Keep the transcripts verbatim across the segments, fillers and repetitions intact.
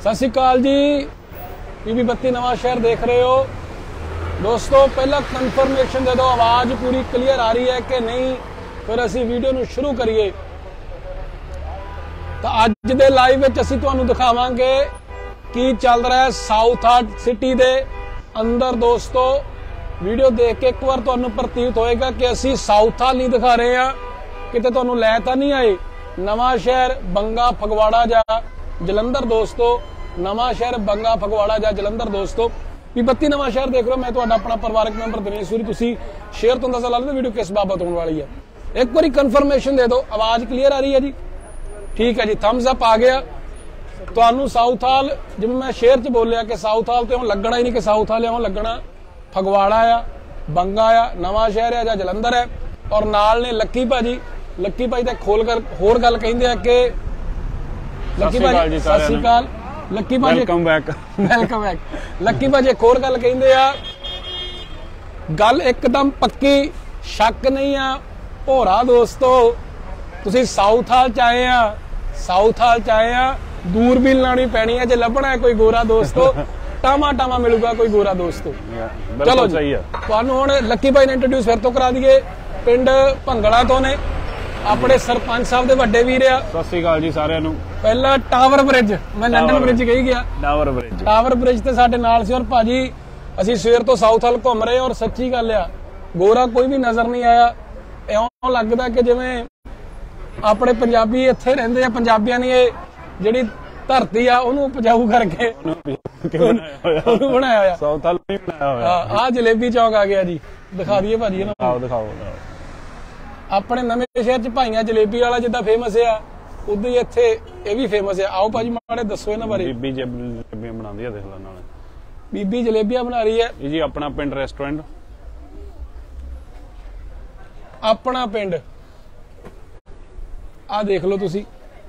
सत श्री अकाल जी, पीबी बत्ती नवा शहर देख रहे हो दोस्तों। पहला कन्फर्मेशन दे दो, आवाज पूरी क्लियर आ रही है कि नहीं, फिर असी वीडियो नू शुरू करिए। तो अज दे लाइव विच असी तुहानू दिखावांगे की चल रहा है साउथ हार्ट सिटी दे अंदर। दोस्तों वीडियो देख के एक बार तुहानू प्रतीत होएगा कि असी साउथ हाल नहीं दिखा रहे हैं, किते तुहानू लै तां नहीं आए। नवा शहर बंगा फगवाड़ा जा जलंधर दोस्तों, नवा शहर बंगा फगवाड़ा जा जलंधर दोस्तों। पीबी बत्ती नवा शहर देख रहे हो, मैं तुहाडा अपना परिवारक मैंबर दिनेश सूरी। तुसी शेयर तो अंदाजा ला लो वीडियो किस बाबत होने वाली है। एक बार कन्फर्मेशन दे दो, आवाज क्लीयर आ रही है जी? ठीक है जी, थम्स अप आ गया। तुहानू साउथ हाल जिवें मैं शेयर च बोलिया कि साउथ हाल तो लगना ही नहीं कि साउथ हाल इवें लगना। फगवाड़ा आ, बंगा आ, नवा शहर आ, जलंधर है और नाल ने लक्की भाजी। लक्की भाई तो खोल कर होर गल कहिंदे आ कि लक्की भाजी सत श्री अकाल। लक्की भाजी welcome back welcome back. Lucky भाजी एक होर गल कहिंदे आ, गल एकदम पक्की, शक नहीं आ भोरा दोस्तों। तुसी साउथ हाल च आए आ, साउथ हाल च आए आ, दूरबीन लानी पैनी है जे लभना है कोई गोरा दोस्तों। टामा टामा मिलूगा कोई गोरा दोस्तों। चलो सही है, तुहानू हुण लक्की भाई ने इंट्रोड्यूस फिर तो करा दिए। पिंड भंगड़ा तो ने अपने सरपंच साहब दे वड्डे वीर आ। सत श्री अकाल जी सारिਆਂ ਨੂੰ। पहला टावर ब्रिज, मैं लंडन ब्रिज गई गया। टावर ब्रिज टावर ब्रिज ते साडे नाल सी और भाजी असीं सवेर तो साउथ हाल घुम रहे और सच्ची गल आ गोरा कोई भी नजर नहीं आया। इउं लगदा कि जिवें अपने पंजाबी इत्थे रहिंदे आ, पंजाबियां ने ये जिहड़ी धरती आ ओनू उपजाऊ करके ओनू बनाया होया। साउथ हाल नहीं बनाया होया। आ जलेबी चौक आ गया जी, दिखा दिए भाजी ना। आओ दिखाओ। अपने नवे शहर च भाईयां जलेबी वाला जिद्दां फेमस आ, उदां ही इत्थे ये भी फेमस है। आओ भाजी माड़े दसो इन्हां बारे। बीबी जलेबियां बनांदी है, देख लो नाल बीबी जलेबियां बना रही है जी। अपना पिंड रेस्टोरेंट, अपना पिंड आ देख लो तुसी।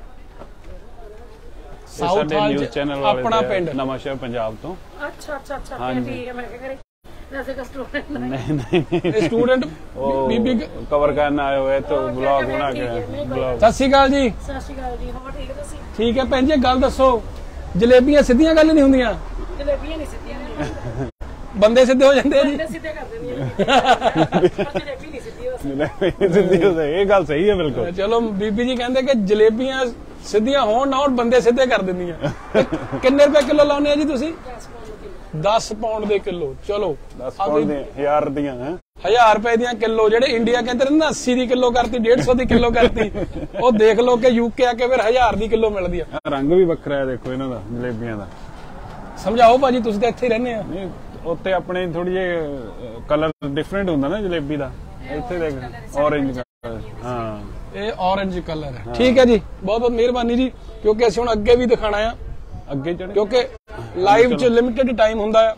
साउथ हाल न्यूज़ चैनल वाले अपना पिंड नवा शहर पंजाब तो। अच्छा अच्छा अच्छा ठीक है। मैं क्या करें जैसे का स्टूडेंट नहीं नहीं स्टूडेंट बीबी कवर करना आए हुए तो ब्लॉग बना के ब्लॉग। सत श्री अकाल जी। सत श्री अकाल जी। हो ठीक है तुसी? ठीक है भैन जी, गल दसो जलेबियां सीधियां गल नहीं हुंदियां? जलेबियां नहीं सीधियां हुंदियां, बंदे सीधे हो जांदे जी। बंदे सीधे कर देंदी है जलेबी नहीं सीधी हो सकदी। ये गल सही है बिल्कुल। चलो बीबी जी कहंदे कि जलेबियां सीधियां होण ना होण बंदे सीधे कर दिंदियां। किन्ने रुपए किलो लाउने आ जी तुसी? दस पाउंड दे किलो। चलो दस पाउंड दे हजार दियां हैं, हजार रुपए दियां किलो। जेडे इंडिया कहते ना अस्सी दी किलो करती, डेढ़ सौ दी किलो करती, वो देख लो कि यूके आके फिर हजार दी किलो मिलदी है। रंग भी वखरा है देखो इन्हां दा जलेबियां दा। समझाओ भाजी, तुसीं तां इत्थे रहंदे आ। नहीं उत्ते अपने थोड़ी जे कलर डिफरेंट हुंदा ना जलेबी दा। इत्थे देख ऑरेंज कलर। हां ये ऑरेंज कलर है। ठीक है जी, बहुत बहुत मेहरबानी जी, क्योंकि असि हुण अगे भी दिखाना है अगे चढ़े, क्योंकि लाइव च लिमिटेड टाइम हुंदा है।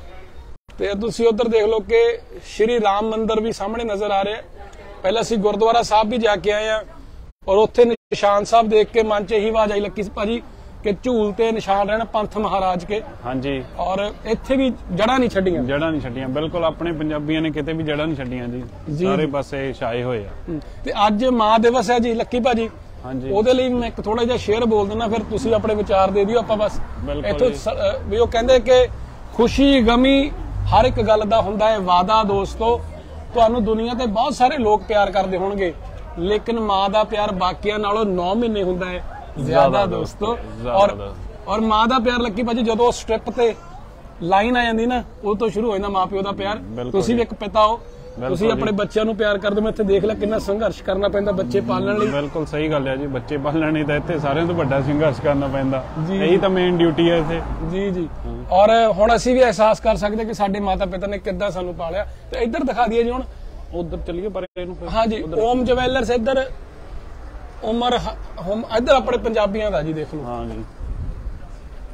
ते तुसीं उधर देख लो कि श्री राम मंदिर भी सामने नजर आ रहा है। पहले असीं गुरुद्वारा साहब भी जाके आए हैं और उत्थे निशान साहब देख के मन च यही आवाज आई लक्की भाजी कि झूल ते निशान रहना पंथ महाराज के। हाँ जी। और इत्थे भी जड़ा नहीं छड्डियां, जड़ा नहीं छड्डियां बिल्कुल। अपने पंजाबियां ने किते भी जड़ा नहीं छड्डियां जी, सारे पासे छाए होए आ। ते अज मां दिवस है जी लक्की भाजी। हाँ जी। ਉਹਦੇ ਲਈ मैं एक थोड़ा जिहा शेयर बोल दिना, फिर तुसीं अपने विचार दे दिओ। आपां बस इत्थों भी ਉਹ ਕਹਿੰਦੇ कि खुशी गमी हर एक गल दा हुंदा है वादा दोस्तों। तुहानूं दुनिया ते बहुत सारे लोग प्यार करदे होणगे, लेकिन मां दा प्यार बाकियां नालों नौ महीने हुंदा है ज्यादा दोस्तों। और और मां दा प्यार लक्की भाजी जदों स्ट्रिप ते लाइन आ जांदी ना, उदों तो शुरू हो जांदा मां प्यो दा प्यार। तुसीं भी एक पिता हो, ਤੁਸੀਂ ਆਪਣੇ ਬੱਚਿਆਂ ਨੂੰ ਪਿਆਰ ਕਰਦੇ ਹੋ। ਮੈਂ ਇੱਥੇ ਦੇਖ ਲਿਆ ਕਿੰਨਾ ਸੰਘਰਸ਼ ਕਰਨਾ ਪੈਂਦਾ ਬੱਚੇ ਪਾਲਣ ਲਈ। ਬਿਲਕੁਲ ਸਹੀ ਗੱਲ ਹੈ ਜੀ, ਬੱਚੇ ਪਾਲਣ ਲਈ ਤਾਂ ਇੱਥੇ ਸਾਰਿਆਂ ਤੋਂ ਵੱਡਾ ਸੰਘਰਸ਼ ਕਰਨਾ ਪੈਂਦਾ। ਇਹੀ ਤਾਂ ਮੇਨ ਡਿਊਟੀ ਹੈ ਇੱਥੇ। ਜੀ ਜੀ। ਔਰ ਹੁਣ ਅਸੀਂ ਵੀ ਅਹਿਸਾਸ ਕਰ ਸਕਦੇ ਕਿ ਸਾਡੇ ਮਾਤਾ ਪਿਤਾ ਨੇ ਕਿੱਦਾਂ ਸਾਨੂੰ ਪਾਲਿਆ। ਤੇ ਇੱਧਰ ਦਿਖਾ ਦਈਏ ਜੀ, ਹੁਣ ਉਧਰ ਚੱਲੀਏ ਪਰ ਇਹਨੂੰ। ਹਾਂ ਜੀ, ਓਮ ਜਵੈਲਰਸ ਇੱਧਰ, ਉਮਰ ਹੋਮ ਇੱਧਰ ਆਪਣੇ ਪੰਜਾਬੀਆਂ ਦਾ ਜੀ ਦੇਖ ਲਓ। ਹਾਂ ਜੀ।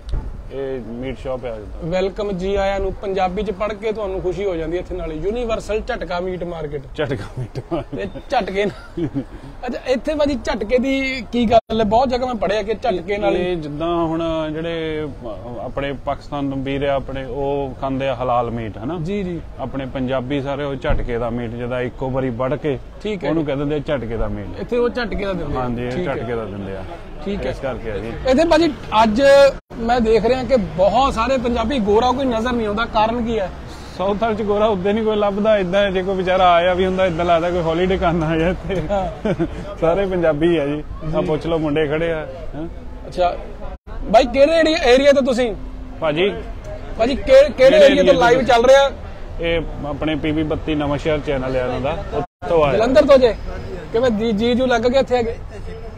ਇਹ ਮੀਟ ਸ਼ਾਪ ਹੈ। ਵੈਲਕਮ ਜੀ ਆਇਆਂ ਨੂੰ। ਪੰਜਾਬੀ ਚ ਪੜ੍ਹ ਕੇ ਤੁਹਾਨੂੰ ਖੁਸ਼ੀ ਹੋ ਜਾਂਦੀ ਹੈ ਇੱਥੇ ਨਾਲ ਯੂਨੀਵਰਸਲ ਝਟਕਾ ਮੀਟ ਮਾਰਕੀਟ। ਝਟਕਾ ਮੀਟ ਤੇ ਝਟਕੇ ਅੱਛਾ ਇੱਥੇ ਭਾਜੀ ਝਟਕੇ ਦੀ ਕੀ ਗੱਲ ਹੈ? ਬਹੁਤ ਜਗ੍ਹਾ ਮੈਂ ਪੜ੍ਹਿਆ ਕਿ ਝਟਕੇ ਨਾਲ ਜਿੱਦਾਂ ਹੁਣ ਜਿਹੜੇ ਆਪਣੇ ਪਾਕਿਸਤਾਨ ਵੀਰ ਆ ਆਪਣੇ ਉਹ ਖਾਂਦੇ ਆ ਹਲਾਲ ਮੀਟ ਹਨਾ ਜੀ ਜੀ। ਆਪਣੇ ਪੰਜਾਬੀ ਸਾਰੇ ਉਹ ਝਟਕੇ ਦਾ ਮੀਟ ਜਿਹਦਾ ਇੱਕੋ ਵਾਰੀ ਵੱਢ ਕੇ ਉਹਨੂੰ ਕਹਿ ਦਿੰਦੇ ਝਟਕੇ ਦਾ ਮੀਟ। ਇੱਥੇ ਉਹ ਝਟਕੇ ਦਾ ਦਿੰਦੇ? ਹਾਂਜੀ ਝਟਕੇ ਦਾ ਦਿੰਦੇ ਆ। ਠੀਕ ਹੈ, ਇਸ ਕਰਕੇ ਆ ਜੀ। ਇੱਥੇ ਭਾਜੀ ਅੱਜ ਮੈਂ ਦੇਖ ਰਿਹਾ ਕਿ ਬਹੁਤ ਸਾਰੇ ਪੰਜਾਬੀ ਗੋਰਾ ਕੋਈ ਨਜ਼ਰ ਨਹੀਂ ਆਉਂਦਾ, ਕਾਰਨ ਕੀ ਹੈ? ਸਾਊਥ ਵਾਲ ਚ ਗੋਰਾ ਉੱਦੇ ਨਹੀਂ ਕੋਈ ਲੱਭਦਾ। ਇਦਾਂ ਜੇ ਕੋਈ ਵਿਚਾਰਾ ਆਇਆ ਵੀ ਹੁੰਦਾ ਇਦਾਂ ਲੱਗਦਾ ਕੋਈ ਹੌਲੀਡੇ ਕਰਨ ਆਇਆ ਇੱਥੇ। ਸਾਰੇ ਪੰਜਾਬੀ ਆ ਜੀ, ਆ ਪੁੱਛ ਲਓ ਮੁੰਡੇ ਖੜੇ ਆ। ਅੱਛਾ ਬਾਈ ਕਿਹੜੇ ਏਰੀਆ ਤੋਂ ਤੁਸੀਂ? ਭਾਜੀ ਭਾਜੀ ਕਿਹੜੇ ਏਰੀਆ ਤੋਂ ਲਾਈਵ ਚੱਲ ਰਿਹਾ? ਇਹ ਆਪਣੇ ਪੀਵੀ ਬੱਤੀ ਨਵਾਂ ਸ਼ਹਿਰ ਚੈਨਲ ਹੈ ਇਹਨਾਂ ਦਾ, ਉੱਥੋਂ ਆਇਆ। ਜਲੰਧਰ ਤੋਂ ਜੇ ਕਿਵੇਂ ਜੀ ਜੂ ਲੱਗ ਗਿਆ ਇੱਥੇ ਆ ਕੇ?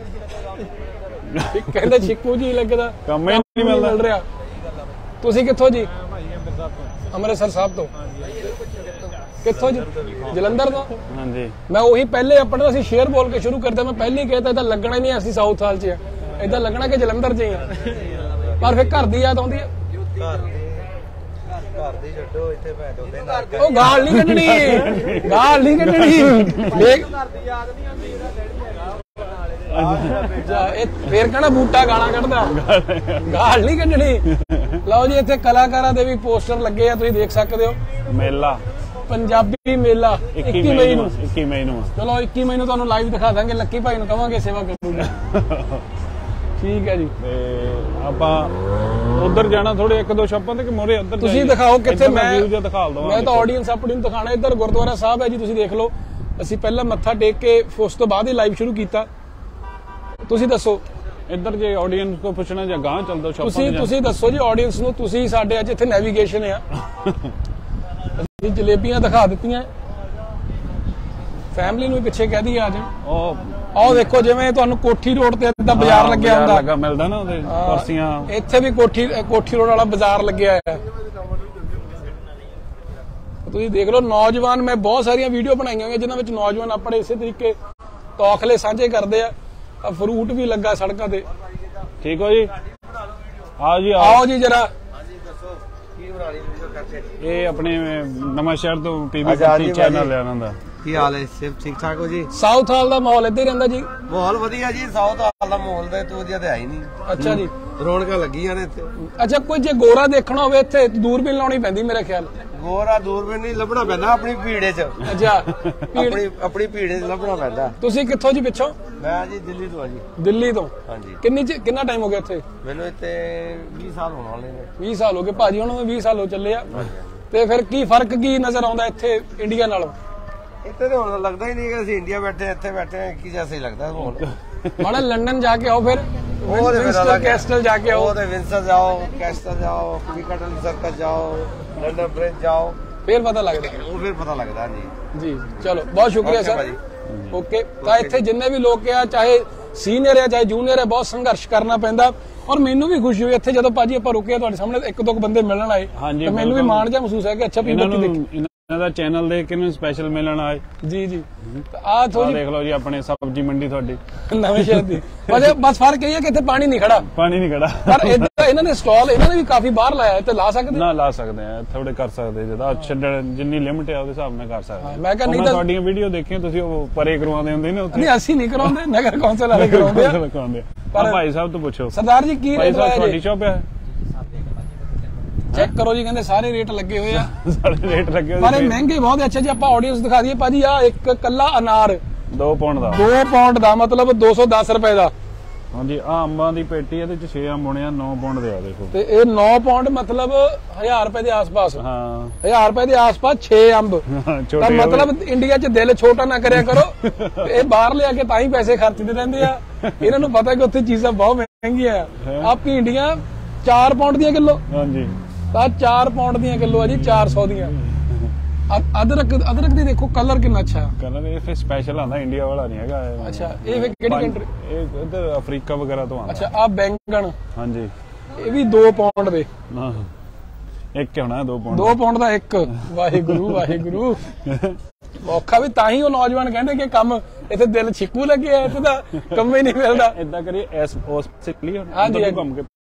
ਕਹਿੰਦੇ ਛਿੱਕੂ ਜੀ ਲੱਗਦਾ, ਕੰਮ ਹੀ ਨਹੀਂ ਮਿਲ ਰਿਹਾ। ਤੁਸੀਂ ਕਿੱਥੋਂ ਜੀ? ਅੰਮ੍ਰਿਤਸਰ ਸਾਹਿਬ ਤੋਂ। ਕਿੱਥੋਂ ਜੀ? ਜਲੰਧਰ ਤੋਂ। ਹਾਂਜੀ ਮੈਂ ਉਹੀ ਪਹਿਲੇ ਆਪਣਾ ਅਸੀਂ ਸ਼ੇਅਰ ਬੋਲ ਕੇ ਸ਼ੁਰੂ ਕਰਦਾ, ਮੈਂ ਪਹਿਲੇ ਹੀ ਕਹਿਤਾ ਇਹਦਾ ਲੱਗਣਾ ਹੀ ਨਹੀਂ ਅਸੀਂ ਸਾਊਥ ਹਾਲ ਚ ਆ, ਏਦਾਂ ਲੱਗਣਾ ਕਿ ਜਲੰਧਰ ਚ ਹੀ ਆ। ਪਰ ਫਿਰ ਘਰ ਦੀ ਯਾਦ ਆਉਂਦੀ ਹੈ। ਘਰ ਦੀ ਛੱਡੋ ਇੱਥੇ ਭੈ ਦੋਦੇ ਨਾਲ ਉਹ ਗਾਲ ਨਹੀਂ ਕੱਢਣੀ, ਗਾਲ ਨਹੀਂ ਕੱਢਣੀ। ਦੇਖ ਫੇਰ ਕਹਿਣਾ ਬੂਟਾ ਗਾਲਾਂ ਕੱਢਦਾ, ਗਾਲ ਨਹੀਂ ਕੱਢਣੀ। ਲਓ ਜੀ ਇੱਥੇ ਕਲਾਕਾਰਾਂ ਦੇ ਵੀ ਪੋਸਟਰ ਲੱਗੇ ਆ, ਤੁਸੀਂ ਦੇਖ ਸਕਦੇ ਹੋ। ਮੇਲਾ ਪੰਜਾਬੀ ਮੇਲਾ ਇੱਕੀ ਮਈ ਨੂੰ। ਇੱਕੀ ਮਈ ਨੂੰ ਚਲੋ ਇੱਕੀ ਮਈ ਨੂੰ ਤੁਹਾਨੂੰ ਲਾਈਵ ਦਿਖਾ ਦਾਂਗੇ। ਲੱਕੀ ਭਾਈ ਨੂੰ ਕਵਾਂਗੇ ਸੇਵਾ ਕਰੂਗਾ। ਠੀਕ ਹੈ ਜੀ। ਤੇ ਆਪਾਂ ਉਧਰ ਜਾਣਾ ਥੋੜੇ ਇੱਕ ਦੋ ਸ਼ਾਪਾਂ ਤੇ ਕਿ ਮੋਰੇ ਉੱਧਰ ਤੁਸੀਂ ਦਿਖਾਓ ਕਿੱਥੇ? ਮੈਂ ਮੈਂ ਤਾਂ ਆਡੀਅנס ਆਪਣੀ ਨੂੰ ਦਿਖਾਣਾ। ਇੱਧਰ ਗੁਰਦੁਆਰਾ ਸਾਹਿਬ ਹੈ ਜੀ, ਤੁਸੀਂ ਦੇਖ ਲਓ। ਅਸੀਂ ਪਹਿਲਾਂ ਮੱਥਾ ਟੇਕ ਕੇ ਉਸ ਤੋਂ ਬਾਅਦ ਹੀ ਲਾਈਵ ਸ਼ੁਰੂ ਕੀਤਾ। ਤੁਸੀਂ ਦੱਸੋ ਇੱਧਰ ਜੇ ਆਡੀਅנס ਕੋ ਪੁੱਛਣਾ ਜਾਂ ਗਾਂ ਚੱਲਦਾ ਸ਼ਾਪਾਂ ਤੁਸੀਂ ਤੁਸੀਂ ਦੱਸੋ ਜੀ ਆਡੀਅנס ਨੂੰ। ਤੁਸੀਂ ਸਾਡੇ ਅੱਜ ਇੱਥੇ ਨੈਵੀਗੇਸ਼ਨ ਆ, ਅਸੀਂ ਜਲੇਬੀਆਂ ਦਿਖਾ ਦਿੱਤੀਆਂ। ਫੈਮਿਲੀ ਨੂੰ ਪਿੱਛੇ ਕਹਿ ਦਈਏ ਆ ਜਾ। ਉਹ ਆਹ ਦੇਖੋ ਜਿਵੇਂ ਤੁਹਾਨੂੰ ਕੋਠੀ ਰੋਡ ਤੇ ਇਦਾਂ ਬਾਜ਼ਾਰ ਲੱਗਿਆ ਹੁੰਦਾ ਲੱਗਾ ਮਿਲਦਾ ਨਾ ਉਹਦੇ ਕੁਰਸੀਆਂ। ਇੱਥੇ ਵੀ ਕੋਠੀ ਕੋਠੀ ਰੋਡ ਵਾਲਾ ਬਾਜ਼ਾਰ ਲੱਗਿਆ ਹੈ। ਤੁਸੀਂ ਦੇਖ ਲਓ ਨੌਜਵਾਨ, ਮੈਂ ਬਹੁਤ ਸਾਰੀਆਂ ਵੀਡੀਓ ਬਣਾਈਆਂ ਹੋਈਆਂ ਜਿਨ੍ਹਾਂ ਵਿੱਚ ਨੌਜਵਾਨ ਆਪਣੇ ਇਸੇ ਤਰੀਕੇ ਤੌਖਲੇ ਸਾਂਝੇ ਕਰਦੇ ਆ। ਫਰੂਟ ਵੀ ਲੱਗਾ ਸੜਕਾਂ ਤੇ। ਠੀਕ ਹੋ ਜੀ, ਆਓ ਜੀ ਆਓ ਜੀ ਜਰਾ। ਇਹ ਆਪਣੇ ਨਵਾਂ ਸ਼ਹਿਰ ਤੋਂ ਪੀਵੀ ਬੱਤੀ ਚੈਨਲ ਹੈ ਇਹਨਾਂ ਦਾ। ਕੀ ਹਾਲ ਹੈ? ਸਿਰ ਠੀਕ ਠਾਕ ਹੋ ਜੀ? ਸਾਊਥ ਹਾਲ ਦਾ ਮਾਹੌਲ ਇੱਦਾਂ ਹੀ ਰਹਿੰਦਾ ਜੀ? ਮਾਹੌਲ ਵਧੀਆ ਜੀ, ਸਾਊਥ ਹਾਲ ਦਾ ਮਾਹੌਲ ਤਾਂ ਤੂੰ ਵਧੀਆ ਤੇ ਹੈ ਹੀ ਨਹੀਂ। ਅੱਛਾ ਜੀ, ਰੌਣਕਾਂ ਲੱਗੀਆਂ ਨੇ ਇੱਥੇ। ਅੱਛਾ ਕੋਈ ਜੇ ਗੋਰਾ ਦੇਖਣਾ ਹੋਵੇ ਇੱਥੇ ਦੂਰਬੀਨ ਲਾਉਣੀ ਪੈਂਦੀ ਮੇਰੇ ਖਿਆਲ। ਗੋਰਾ ਦੂਰਬੀਨ ਨਹੀਂ ਲੱਭਣਾ ਪੈਂਦਾ, ਆਪਣੀ ਭੀੜੇ ਚ। ਅੱਛਾ ਆਪਣੀ ਆਪਣੀ ਭੀੜੇ ਚ ਲੱਭਣਾ ਪੈਂਦਾ। ਤੁਸੀਂ ਕਿੱਥੋਂ ਜੀ ਪਿੱਛੋਂ? ਮੈਂ ਜੀ ਦਿੱਲੀ ਤੋਂ ਆ ਜੀ। ਦਿੱਲੀ ਤੋਂ? ਹਾਂਜੀ। ਕਿੰਨੀ ਕਿੰਨਾ ਟਾਈਮ ਹੋ ਗਿਆ ਇੱਥੇ? ਮੈਨੂੰ ਇੱਥੇ ਵੀਹ ਸਾਲ ਹੋਣ ਵਾਲੇ ਨੇ। ਵੀਹ ਸਾਲ ਹੋ ਗਏ ਭਾਜੀ ਹੁਣ ਵੀਹ ਸਾਲ ਹੋ ਚੱਲੇ ਆ। ਤੇ ਫਿਰ ਕੀ ਫਰਕ ਕੀ ਨਜ਼ਰ ਆਉਂਦਾ ਇੱਥੇ ਇੰਡੀਆ ਨਾਲੋਂ? ਇੱਥੇ ਤਾਂ ਹੁਣ ਲੱਗਦਾ ਹੀ ਨਹੀਂ ਕਿ ਅਸੀਂ ਇੰਡੀਆ ਬੈਠੇ ਇੱਥੇ ਬੈਠੇ ਕੀ ਜੈਸਾ ਹੀ ਲੱਗਦਾ ਹੁਣ। ਮਾੜਾ ਲੰਡਨ ਜਾ ਕੇ ਆਓ, ਫਿਰ ਵਿੰਸਟਰ ਕੈਸਟਲ ਜਾ ਕੇ ਆਓ। ਉਹ ਤੇ ਵਿੰਸਟਰ ਜਾਓ, ਕੈਸਟਲ ਜਾਓ, ਪਿਕਾਡਿਲੀ ਸਰਕਸ ਜਾਓ, ਲੰਡਨ ਬ੍ਰਿਜ ਜਾਓ, ਫਿਰ ਪਤਾ ਲੱਗਦਾ। ਉਹ ਫਿਰ ਪਤਾ ਲੱਗਦਾ ਜੀ। ਜੀ ਚਲੋ ਬਹੁਤ ਸ਼ੁਕਰੀਆ ਸਰ। ਓਕੇ ਤਾਂ ਇੱਥੇ ਜਿੰਨੇ ਵੀ ਲੋਕ ਆ, ਚਾਹੇ ਸੀਨੀਅਰ ਆ ਚਾਹੇ ਜੂਨੀਅਰ ਆ, ਬਹੁਤ ਸੰਘਰਸ਼ ਕਰਨਾ ਪੈਂਦਾ। ਔਰ ਮੈਨੂੰ ਵੀ ਖੁਸ਼ੀ ਹੋਈ ਇੱਥੇ ਜਦੋਂ ਭਾਜੀ ਆਪਾਂ ਰੁਕੇ ਤੁਹਾਡੇ ਸਾਹਮਣੇ ਇੱਕ ਦੋ ਬੰਦੇ ਮਿਲਣ ਆਏ, ਤਾਂ ਮੈਨੂੰ ਵੀ ਮਾਣ ਜਿਹਾ ਮਹਿਸੂਸ ਹੈ ਕਿ ਅੱਛਾ ਪੀਵੀ ਬੱਤੀ ਦੇਖੀ। ਇਹਨਾਂ ਦਾ ਚੈਨਲ ਦੇਖ ਕੇ ਮੈਨੂੰ ਸਪੈਸ਼ਲ ਮਿਲਣ ਆਏ। ਜੀ ਜੀ ਆ ਥੋੜੀ ਦੇਖ ਲਓ ਜੀ ਆਪਣੇ ਸਬਜ਼ੀ ਮੰਡੀ ਤੁਹਾਡੀ ਨਵੇਂ ਸ਼ਹਿਰ ਦੀ। ਬਸ ਫਰਕ ਇਹ ਹੈ ਕਿ ਇੱਥੇ ਪਾਣੀ ਨਹੀਂ ਖੜਾ। ਪਾਣੀ ਨਹੀਂ ਖੜਾ। ਪਰ ਇੱਧਰ ਇਹਨਾਂ ਨੇ ਸਟਾਲ ਇਹਨਾਂ ਨੇ ਵੀ ਕਾਫੀ ਬਾਹਰ ਲਾਇਆ ਤੇ ਲਾ ਸਕਦੇ ਨਾ ਲਾ ਸਕਦੇ ਆ ਥੋੜੇ ਕਰ ਸਕਦੇ ਜਿਹਦਾ ਛੱਡਣ ਜਿੰਨੀ ਲਿਮਟ ਹੈ ਉਹਦੇ ਹਿਸਾਬ ਨਾਲ ਕਰ ਸਕਦੇ। ਮੈਂ ਕਹਿੰਦਾ ਨਹੀਂ ਤਾਂ ਤੁਹਾਡੀਆਂ ਵੀਡੀਓ ਦੇਖੀਆਂ ਤੁਸੀਂ ਉਹ ਪਰੇ ਕਰਵਾਉਂਦੇ ਹੁੰਦੇ ਨੇ ਉੱਥੇ। ਨਹੀਂ ਅਸੀਂ ਨਹੀਂ ਕਰਾਉਂਦੇ, ਨਗਰ ਕੌਂਸਲ ਵਾਲੇ ਕਰਾਉਂਦੇ ਆ। ਪਰ ਭਾਈ ਸਾਹਿਬ ਤੋਂ ਪੁੱਛੋ ਸਰਦਾਰ ਜੀ ਕੀ ਰੇਟ ਹੈ ਤੁਹਾਡੀ ਸ਼ੌਪ ਹੈ? ਚੈੱਕ ਕਰੋ ਜੀ, ਕਹਿੰਦੇ ਸਾਰੇ ਰੇਟ ਲੱਗੇ ਹੋਏ ਆ। ਸਾਰੇ ਰੇਟ ਲੱਗੇ ਹੋਏ ਪਰ ਮਹਿੰਗੇ ਬਹੁਤ। ਅੱਛਾ ਜੀ ਆਪਾਂ ਆਡੀਅנס ਦਿਖਾ ਦਈਏ ਭਾਜੀ। ਆ ਇੱਕ ਕੱਲਾ ਅਨਾਰ ਦੋ ਪਾਉਂਡ ਦਾ ਦੋ ਪਾਉਂਡ ਦਾ ਮਤਲਬ ਦੋ ਸੌ ਦਸ ਰੁਪਏ ਦਾ। ਹਾਂਜੀ ਆ ਅੰਬਾਂ ਦੀ ਪੇਟੀ ਇਹਦੇ ਚ ਛੇ ਅੰਬ ਹੋਣੇ ਆ, ਨੌ ਪਾਉਂਡ ਦੇ ਆ ਦੇਖੋ। ਤੇ ਇਹ ਨੌ ਪਾਉਂਡ ਮਤਲਬ ਹਜ਼ਾਰ ਰੁਪਏ ਦੇ ਆਸ-ਪਾਸ। ਹਾਂ ਹਜ਼ਾਰ ਰੁਪਏ ਦੇ ਆਸ-ਪਾਸ ਛੇ ਅੰਬ। ਤਾਂ ਮਤਲਬ ਇੰਡੀਆ 'ਚ ਦਿਲ ਛੋਟਾ ਨਾ ਕਰਿਆ ਕਰੋ। ਇਹ ਬਾਹਰ ਲਿਆ ਕੇ ਤਾਂ ਹੀ ਪੈਸੇ ਖਰਚਦੇ ਰਹਿੰਦੇ ਆ। ਇਹਨਾਂ ਨੂੰ ਪਤਾ ਕਿ ਉੱਥੇ ਚੀਜ਼ਾਂ ਬਹੁਤ ਮਹਿੰਗੀਆਂ ਆ। ਆ ਭਿੰਡੀਆਂ ਚਾਰ ਪਾਉਂਡ ਦੀਆਂ ਕਿਲੋ। ਹਾਂਜੀ ਤਾਂ ਚਾਰ ਪਾਉਂਡ ਦੀਆਂ ਕਿਲੋ ਆ ਜੀ, ਚਾਰ ਸੌ ਦੀਆਂ। ਅਦਰਕ ਅਦਰਕ ਦੀ ਦੇਖੋ ਕਲਰ ਕਿੰਨਾ ਅੱਛਾ। ਕਲਰ ਇਹ ਫਿਰ ਸਪੈਸ਼ਲ ਆਂਦਾ, ਇੰਡੀਆ ਵਾਲਾ ਨਹੀਂ ਹੈਗਾ। ਅੱਛਾ ਇਹ ਫਿਰ ਕਿਹੜੀ ਕੰਟਰੀ? ਇਹ ਇੱਧਰ ਅਫਰੀਕਾ ਵਗੈਰਾ ਤੋਂ ਆਂਦਾ। ਅੱਛਾ ਆ ਬੈਂਗਣ। ਹਾਂਜੀ ਇਹ ਵੀ ਦੋ ਪਾਉਂਡ ਦੇ। ਹਾਂ ਇੱਕ ਹੋਣਾ ਦੋ ਪਾਉਂਡ। ਦੋ ਪਾਉਂਡ ਦਾ ਇੱਕ। ਵਾਹਿਗੁਰੂ ਵਾਹਿਗੁਰੂ। ਔਖਾ ਵੀ ਤਾਂ ਹੀ ਉਹ ਨੌਜਵਾਨ ਕਹਿੰਦੇ ਕਿ ਕੰਮ ਇੱਥੇ ਦਿਲ ਛਿੱਕੂ ਲੱਗਿਆ, ਇੱਥੇ ਤਾਂ ਕੰਮ ਹੀ ਨਹੀਂ ਮਿਲਦਾ। ਏਦਾਂ ਕਰੀਏ ਐਸ ਉਸ ਸਿੱਖ ਲਈ। ਹਾਂਜੀ ਕੰਮ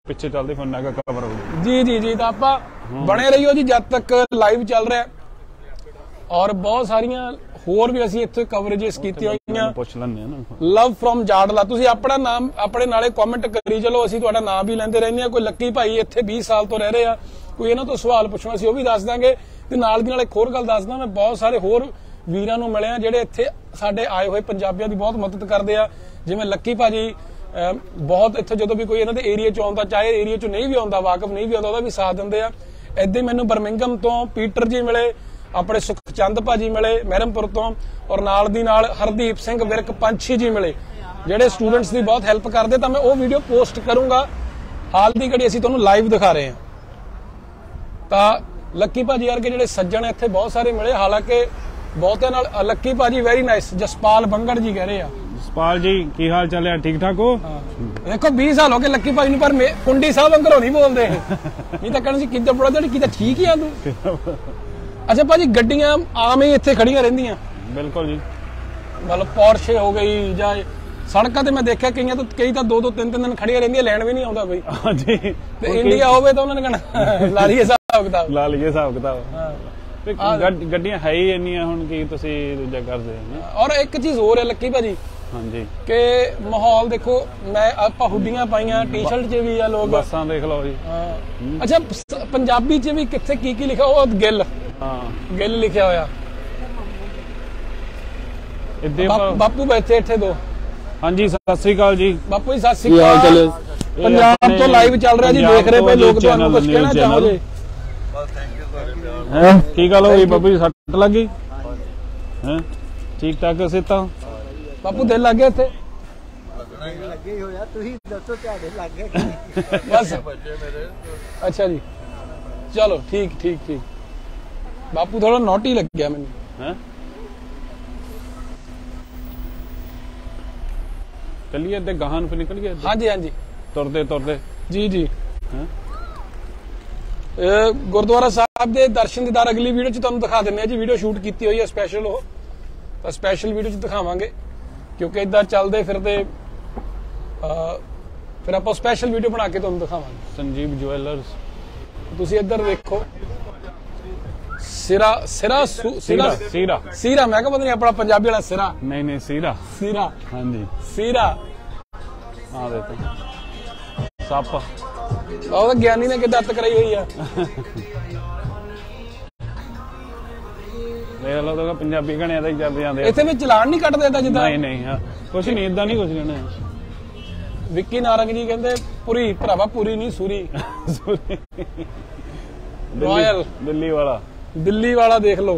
ਪਿੱਛੇ ਚੱਲਦੇ ਫਿਰ ਨਾਗਾ ਕਵਰ ਹੋ ਗਿਆ। ਜੀ ਜੀ ਜੀ ਤਾਂ ਆਪਾਂ ਬਣੇ ਰਹੀਓ ਜੀ ਜਦ ਤੱਕ ਲਾਈਵ ਚੱਲ ਰਿਹਾ। ਔਰ ਬਹੁਤ ਸਾਰੀਆਂ ਹੋਰ ਵੀ ਅਸੀਂ ਇੱਥੇ ਕਵਰੇजेस ਕੀਤੀਆਂ ਹੋਈਆਂ। ਪੁੱਛ ਲੈਂਦੇ ਆ ਨਾ, ਲਵ ਫਰੋਮ ਜਾੜਲਾ। ਤੁਸੀਂ ਆਪਣਾ ਨਾਮ ਆਪਣੇ ਨਾਲੇ ਕਮੈਂਟ ਕਰੀ ਚਲੋ, ਅਸੀਂ ਤੁਹਾਡਾ ਨਾਮ ਵੀ ਲੈਂਦੇ ਰਹਿੰਦੇ ਆ। ਕੋਈ ਲੱਕੀ ਭਾਈ ਇੱਥੇ ਵੀਹ ਸਾਲ ਤੋਂ ਰਹਿ ਰਹੇ ਆ, ਕੋਈ ਇਹਨਾਂ ਤੋਂ ਸਵਾਲ ਪੁੱਛਣਾ ਸੀ ਉਹ ਵੀ ਦੱਸ ਦਾਂਗੇ। ਤੇ ਨਾਲ ਦੀ ਨਾਲ ਇੱਕ ਹੋਰ ਗੱਲ ਦੱਸਦਾ, ਮੈਂ ਬਹੁਤ ਸਾਰੇ ਹੋਰ ਵੀਰਾਂ ਨੂੰ ਮਿਲਿਆ ਜਿਹੜੇ ਇੱਥੇ ਸਾਡੇ ਆਏ ਹੋਏ ਪੰਜਾਬੀਆਂ ਦੀ ਬਹੁਤ ਮਦਦ ਕਰਦੇ ਆ। ਜਿਵੇਂ ਲੱਕੀ ਭਾਜੀ ਬਹੁਤ ਇੱਥੇ ਜਦੋਂ ਵੀ ਕੋਈ ਇਹਨਾਂ ਦੇ ਏਰੀਆ ਚ ਆਉਂਦਾ, ਚਾਹੇ ਏਰੀਆ ਚ ਨਹੀਂ ਵੀ ਆਉਂਦਾ, ਵਾਕਫ ਨਹੀਂ ਵੀ ਆਉਂਦਾ, ਉਹਦਾ ਵੀ ਸਾਥ ਦਿੰਦੇ ਆ। ਏਦਾਂ ਹੀ ਮੈਨੂੰ ਬਰਮਿੰਗਮ ਤੋਂ ਪੀਟਰ ਜੀ ਮਿਲੇ, ਆਪਣੇ ਸੁਖਚੰਦ ਭਾਜੀ ਮਿਲੇ ਮਹਿਰਮਪੁਰ ਤੋਂ, ਔਰ ਨਾਲ ਦੀ ਨਾਲ ਹਰਦੀਪ ਸਿੰਘ ਵਿਰਕ ਪੰਛੀ ਜੀ ਮਿਲੇ, ਜਿਹੜੇ ਸਟੂਡੈਂਟਸ ਦੀ ਬਹੁਤ ਹੈਲਪ ਕਰਦੇ। ਤਾਂ ਮੈਂ ਉਹ ਵੀਡੀਓ ਪੋਸਟ ਕਰੂੰਗਾ। ਹਾਲ ਦੀ ਘੜੀ ਅਸੀਂ ਤੁਹਾਨੂੰ ਲਾਈਵ ਦਿਖਾ ਰਹੇ ਹਾਂ। ਤਾਂ ਲੱਕੀ ਭਾਜੀ ਵਰਗੇ ਜਿਹੜੇ ਸੱਜਣ ਇੱਥੇ ਬਹੁਤ ਸਾਰੇ ਮਿਲੇ, ਹਾਲਾਂਕਿ ਬਹੁਤਿਆਂ ਨਾਲ। ਲੱਕੀ ਭਾਜੀ ਵੈਰੀ ਨਾਈਸ। ਜਸਪਾਲ ਬੰਗੜ ਜੀ ਕਹਿ ਰਹੇ ਆ। ਜਸਪਾਲ ਜੀ ਕੀ ਹਾਲ ਚਾਲ ਹੈ? ਠੀਕ ਠਾਕ ਹੋ? ਦੇਖੋ ਵੀਹ ਸਾਲ ਹੋ ਗਏ ਲੱਕੀ ਭਾਜੀ ਨੂੰ, ਪਰ ਕੁੰਡੀ ਸਾਹਿਬ ਅੰਗਰੋਂ ਨਹੀਂ ਬੋਲਦੇ। ਨਹੀਂ ਤਾਂ ਕਹਿਣਾ ਸੀ ਕਿੱਦਾਂ ਬੜਾ ਜਿਹੜੀ ਕਿੱਦਾਂ ਠੀਕ ਹੀ ਆ ਤੂੰ। ਅੱਛਾ ਭਾਜੀ, ਗੱਡੀਆਂ ਆਮ ਹੀ ਇੱਥੇ ਖੜੀਆਂ ਰਹਿੰਦੀਆਂ? ਬਿਲਕੁਲ ਜੀ। ਮਤਲਬ ਪੋਰਸ਼ੇ ਹੋ ਗਈ ਜਾਂ ਸੜਕਾਂ ਤੇ ਮੈਂ ਦੇਖਿਆ ਕਈਆਂ ਤੋਂ ਕਈ ਤਾਂ ਦੋ ਦੋ ਤਿੰਨ ਤਿੰਨ ਦਿਨ ਖੜੀਆਂ ਰਹਿੰਦੀਆਂ, ਲੈਣ ਵੀ ਨਹੀਂ ਆਉਂਦਾ ਬਈ। ਹਾਂਜੀ। ਤੇ ਇੰਡੀਆ ਹੋਵੇ ਤਾਂ ਉਹਨਾਂ ਨੇ ਕਹਿਣਾ ਲਾ ਲਈਏ ਹਿਸਾਬ ਕਿਤਾਬ, ਲਾ ਲਈਏ ਹਿਸਾਬ ਕਿਤਾਬ। ਗੱਡੀਆਂ ਹੈ ਹੀ ਇੰਨੀਆਂ, ਹੁਣ ਕੀ ਤੁਸੀਂ ਦੂਜਾ ਕਰਦੇ ਹੋ। ਔਰ ਇੱਕ ਚੀਜ਼ ਹੋਰ ਹੈ ਲੱਕੀ ਭਾਜੀ, ਹਾਂਜੀ, ਕਿ ਮਾਹੌਲ ਦੇਖੋ, ਮੈਂ ਆਪਾਂ ਹੁੱਡੀਆਂ ਪਾਈਆਂ, ਟੀ-ਸ਼ਰਟ 'ਚ ਵੀ ਆ ਲੋਕ, ਬੱਸਾਂ ਦੇਖ ਲਓ ਜੀ। ਅੱਛਾ ਪੰਜਾਬੀ 'ਚ ਵੀ ਕਿੱਥੇ ਕੀ ਕੀ ਲਿਖਿਆ? ਉਹ ਗਿੱਲ, ਹਾਂ ਗਿੱਲ ਲਿਖਿਆ ਹੋਇਆ। ਬਾਪੂ ਬੈਠੇ ਇੱਥੇ ਦੋ। ਹਾਂਜੀ ਸਤਿ ਸ੍ਰੀ ਅਕਾਲ ਜੀ। ਬਾਪੂ ਜੀ ਸਤਿ ਸ੍ਰੀ ਅਕਾਲ। ਪੰਜਾਬ ਤੋਂ ਲਾਈਵ ਚੱਲ ਰਿਹਾ ਜੀ, ਦੇਖ ਰਹੇ ਪਏ ਲੋਕ, ਤੁਹਾਨੂੰ ਕੁਝ ਕਹਿਣਾ ਚਾਹੋਗੇ? ਹੈ ਕੀ ਗੱਲ ਹੋਈ ਬਾਪੂ ਜੀ, ਸੱਟ ਲੱਗ ਗਈ? ਹੈ ਠੀਕ ਠਾਕ ਸੇ ਤਾਂ ਬਾਪੂ ਦਿਲ ਲੱਗ ਗਿਆ ਇੱਥੇ? ਲੱਗੇ ਹੋਇਆ, ਤੁਸੀਂ ਦੱਸੋ ਤੁਹਾਡੇ ਲੱਗ ਗਿਆ? ਬਸ ਅੱਛਾ ਜੀ, ਚਲੋ ਠੀਕ ਠੀਕ ਠੀਕ। ਬਾਪੂ ਥੋੜਾ ਨੋਟੀ ਲੱਗਿਆ ਮੈਨੂੰ। ਹੈ ਚੱਲੀਏ ਤੇ ਗਾਹਾਂ ਨੂੰ ਨਿਕਲ ਗਏ। ਹਾਂਜੀ ਹਾਂਜੀ, ਤੁਰਦੇ ਤੁਰਦੇ। ਜੀ ਜੀ। ਗੁਰਦੁਆਰਾ ਸਾਹਿਬ ਦੇ ਦਰਸ਼ਨ ਦੀਦਾਰ ਅਗਲੀ ਵੀਡੀਓ ਚ ਤੁਹਾਨੂੰ ਦਿਖਾ ਦਿੰਦੇ ਆ ਜੀ। ਵੀਡੀਓ ਸ਼ੂਟ ਕੀਤੀ ਹੋਈ ਹੈ ਸਪੈਸ਼ਲ, ਉਹ ਤਾਂ ਸਪੈਸ਼ਲ ਵੀਡੀਓ ਚ ਦਿਖਾਵਾਂਗੇ, ਕਿਉਂਕਿ ਇਦਾਂ ਚੱਲਦੇ ਫਿਰਦੇ ਫਿਰ ਆਪਾਂ ਸਪੈਸ਼ਲ ਵੀਡੀਓ ਬਣਾ ਕੇ ਤੁਹਾਨੂੰ ਦਿਖਾਵਾਂਗੇ। ਸੰਜੀਵ ਜੁਐਲਰਸ, ਤੁਸੀਂ ਇੱਧਰ ਦੇਖੋ। ਸਿਰਾ ਸਿਰਾ ਸਿਰਾ ਸੀਰਾ ਸੀਰਾ ਮੈਂ ਕਿਹਾ ਪਤਾ ਨਹੀਂ ਆਪਣਾ ਪੰਜਾਬੀ ਵਾਲਾ ਸਿਰਾ। ਨਹੀਂ ਨਹੀਂ ਸੀਰਾ ਸੀਰਾ, ਹਾਂਜੀ ਸੀਰਾ। ਆ ਦੇਖੋ ਸੱਪ, ਉਹ ਤਾਂ ਗਿਆਨੀ ਨੇ ਕਿੱਦਾਂ ਅੱਤ ਕਰਾਈ ਹੋਈ ਆ। ਦੇਖ ਲਓ ਤਾਂ ਪੰਜਾਬੀ ਗਾਣਿਆਂ ਦਾ ਹੀ ਚੱਲ ਜਾਂਦੇ। ਇੱਥੇ ਵੀ ਚਲਾਨ ਨਹੀਂ ਕੱਟਦੇ ਤਾਂ ਜਿੱਦਾਂ? ਨਹੀਂ ਨਹੀਂ, ਹਾਂ ਕੁਛ ਨਹੀਂ, ਇਦਾਂ ਨਹੀਂ ਕੁਛ ਕਹਿਣਾ। ਵਿੱਕੀ ਨਾਰੰਗ ਜੀ ਕਹਿੰਦੇ ਪੂਰੀ ਭਰਾਵਾ, ਪੂਰੀ ਨਹੀਂ ਸੂਰੀ। ਰਾਇਲ ਦਿੱਲੀ ਵਾਲਾ, ਦਿੱਲੀ ਵਾਲਾ ਦੇਖ ਲਓ।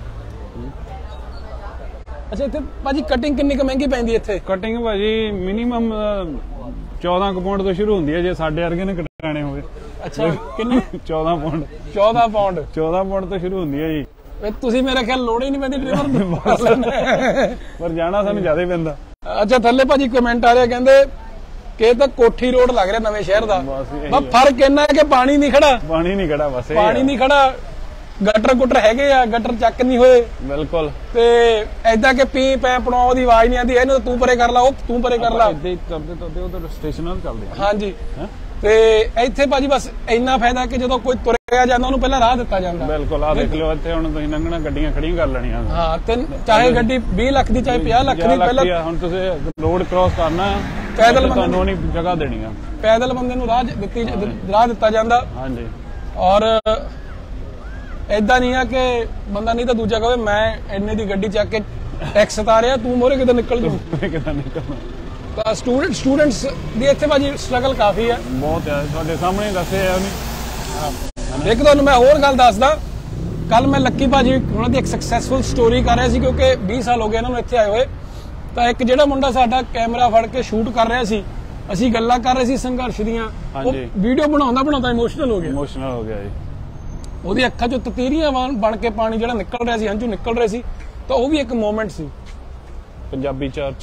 ਅੱਛਾ ਇੱਥੇ ਭਾਜੀ ਕਟਿੰਗ ਕਿੰਨੀ ਕੁ ਮਹਿੰਗੀ ਪੈਂਦੀ ਇੱਥੇ? ਕਟਿੰਗ ਭਾਜੀ ਮਿਨੀਮਮ ਚੌਦਾਂ ਕੁ ਪਾਉਂਡ ਤੋਂ ਸ਼ੁਰੂ ਹੁੰਦੀ ਹੈ, ਜੇ ਸਾਡੇ ਵਰਗੇ ਨੇ ਕਟਾਣੇ ਹੋਵੇ। ਅੱਛਾ ਕਿੰਨੇ? ਚੌਦਾਂ ਪਾਉਂਡ। ਚੌਦਾਂ ਪਾਉਂਡ ਚੌਦਾਂ ਪਾਉਂਡ ਤੋਂ ਸ਼ੁਰੂ ਹੁੰਦੀ ਹੈ ਜੀ। ਤੁਸੀਂ ਮੇਰਾ ਖਿਆਲ ਲੋੜ ਹੀ ਨਹੀਂ ਪੈਂਦੀ ਡਰਾਈਵਰ ਨੂੰ, ਪਰ ਜਾਣਾ ਸਾਨੂੰ ਜ਼ਿਆਦਾ ਹੀ ਪੈਂਦਾ। ਅੱਛਾ ਥੱਲੇ ਭਾਜੀ ਕਮੈਂਟ ਆ ਰਿਹਾ, ਕਹਿੰਦੇ ਕਿ ਇਹ ਤਾਂ ਕੋਠੀ ਰੋਡ ਲੱਗ ਰਿਹਾ ਨਵੇਂ ਸ਼ਹਿਰ ਦਾ। ਬਸ ਫਰਕ ਇੰਨਾ ਹੈ ਕਿ ਪਾਣੀ ਨਹੀਂ ਖੜਾ, ਪਾਣੀ ਨਹੀਂ ਖੜਾ, ਬਸ ਪਾਣੀ ਨਹੀਂ ਖੜਾ। ਗਟਰ ਗੁਟਰ ਹੈਗੇ ਆ, ਗਟਰ ਚੱਕ ਨਹੀਂ ਹੋਏ। ਬਿਲਕੁਲ। ਤੇ ਐਦਾਂ ਕਿ ਪੀ ਪੈ ਪਣਾਉ ਦੀ ਆਵਾਜ਼ ਨਹੀਂ ਆਉਂਦੀ, ਇਹਨੂੰ ਤੂੰ ਪਰੇ ਕਰ ਲਾ, ਉਹ ਤੂੰ ਪਰੇ ਕਰ ਲਾ। ਇੱਦਾਂ ਹੀ ਤੁਰਦੇ ਤੁਰਦੇ ਉਧਰ ਸਟੇਸ਼ਨ ਨਾਲ ਚੱਲਦੇ ਆ। ਹਾਂਜੀ। ਤੇ ਇੱਥੇ ਭਾਜੀ ਬਸ ਇੰਨਾ ਫਾਇਦਾ ਕਿ ਜਦੋਂ ਕੋਈ ਤੁਰਿਆ ਜਾਂਦਾ ਉਹਨੂੰ ਪਹਿਲਾਂ ਰਾਹ ਦਿੱਤਾ ਜਾਂਦਾ। ਬਿਲਕੁਲ। ਆ ਦੇਖ ਲਓ ਇੱਥੇ ਹੁਣ ਤੁਸੀਂ ਲੰਘਣਾ, ਗੱਡੀਆਂ ਖੜੀਆਂ ਕਰ ਲੈਣੀਆਂ। ਹਾਂ, ਤੇ ਚਾਹੇ ਗੱਡੀ ਵੀਹ ਲੱਖ ਦੀ ਚਾਹੇ ਪੰਜਾਹ ਲੱਖ ਦੀ, ਪਹਿਲਾਂ ਹੁਣ ਤੁਸੀਂ ਰੋਡ ਕ੍ਰਾਸ ਕਰਨਾ ਪੈਦਲ ਤੁਹਾਨੂੰ ਨਹੀਂ ਜਗ੍ਹਾ ਦੇਣੀ ਆ। ਪੈਦਲ ਬੰਦੇ ਨੂੰ ਰਾਹ ਦਿੱਤੀ ਰਾਹ ਦਿੱਤਾ ਜਾਂਦਾ। ਹਾਂਜੀ। ਔਰ ਏਦਾਂ ਨਹੀਂ ਆ ਕਿ ਬੰਦਾ ਨਹੀਂ ਤਾਂ ਦੂਜਾ ਕਹੇ ਮੈਂ ਇੰਨੇ ਦੀ ਗੱਡੀ ਚੱਕ ਕੇ ਟੈਕਸ ਉਤਾਰਿਆ, ਤੂੰ ਮੋਰੇ ਕਿਤੇ ਨਿਕਲ ਜੂ, ਕਿਤੇ ਨਿਕਲਣਾ। ਤਾਂ ਸਟੂਡੈਂਟ ਸਟੂਡੈਂਟਸ ਦੀ ਇੱਥੇ ਭਾਜੀ ਸਟਰਗਲ ਕਾਫੀ ਹੈ। ਬਹੁਤ ਹੈ, ਤੁਹਾਡੇ ਸਾਹਮਣੇ ਦੱਸਿਆ ਉਹਨੇ। ਇੱਕ ਤੁਹਾਨੂੰ ਮੈਂ ਹੋਰ ਗੱਲ ਦੱਸਦਾ, ਕੱਲ ਮੈਂ ਲੱਕੀ ਭਾਜੀ ਉਹਨਾਂ ਦੀ ਇੱਕ ਸਕਸੈਸਫੁਲ ਸਟੋਰੀ ਕਰ ਰਿਹਾ ਸੀ, ਕਿਉਂਕਿ ਵੀਹ ਸਾਲ ਹੋ ਗਏ ਇਹਨਾਂ ਨੂੰ ਇੱਥੇ ਆਏ ਹੋਏ। ਤਾਂ ਇੱਕ ਜਿਹੜਾ ਮੁੰਡਾ ਸਾਡਾ ਕੈਮਰਾ ਫੜ ਕੇ ਸ਼ੂਟ ਕਰ ਰਿਹਾ ਸੀ, ਅਸੀਂ ਗੱਲਾਂ ਕਰ ਰਹੇ ਸੀ ਸੰਘਰਸ਼ ਦੀਆਂ, ਉਹ ਵੀਡੀਓ ਬਣਾਉਂਦਾ ਬਣਾਉਂਦਾ ਇਮੋਸ਼ਨਲ ਹੋ ਗਿਆ। ਇਮੋਸ਼ਨਲ ਹੋ ਗਿਆ ਜੀ। ਉਹਦੀ ਅੱਖਾਂ ਚੋਂ ਤਤੀਰੀਆਂ ਬਣ ਕੇ ਪਾਣੀ ਜਿਹੜਾ ਨਿਕਲ ਰਿਹਾ ਸੀ, ਹੰਝੂ ਨਿਕਲ ਰਹੇ ਸੀ। ਤਾਂ ਉਹ ਵੀ ਇੱਕ ਮੂਮੈਂਟ ਸੀ। ਪੰਜਾਬੀ ਚਰਚ,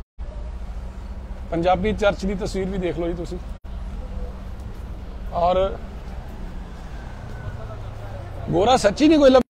ਪੰਜਾਬੀ ਚਰਚ ਦੀ ਤਸਵੀਰ ਵੀ ਦੇਖ ਲਓ ਜੀ ਤੁਸੀਂ। ਔਰ ਗੋਰਾ ਸੱਚੀ ਨਹੀਂ ਕੋਈ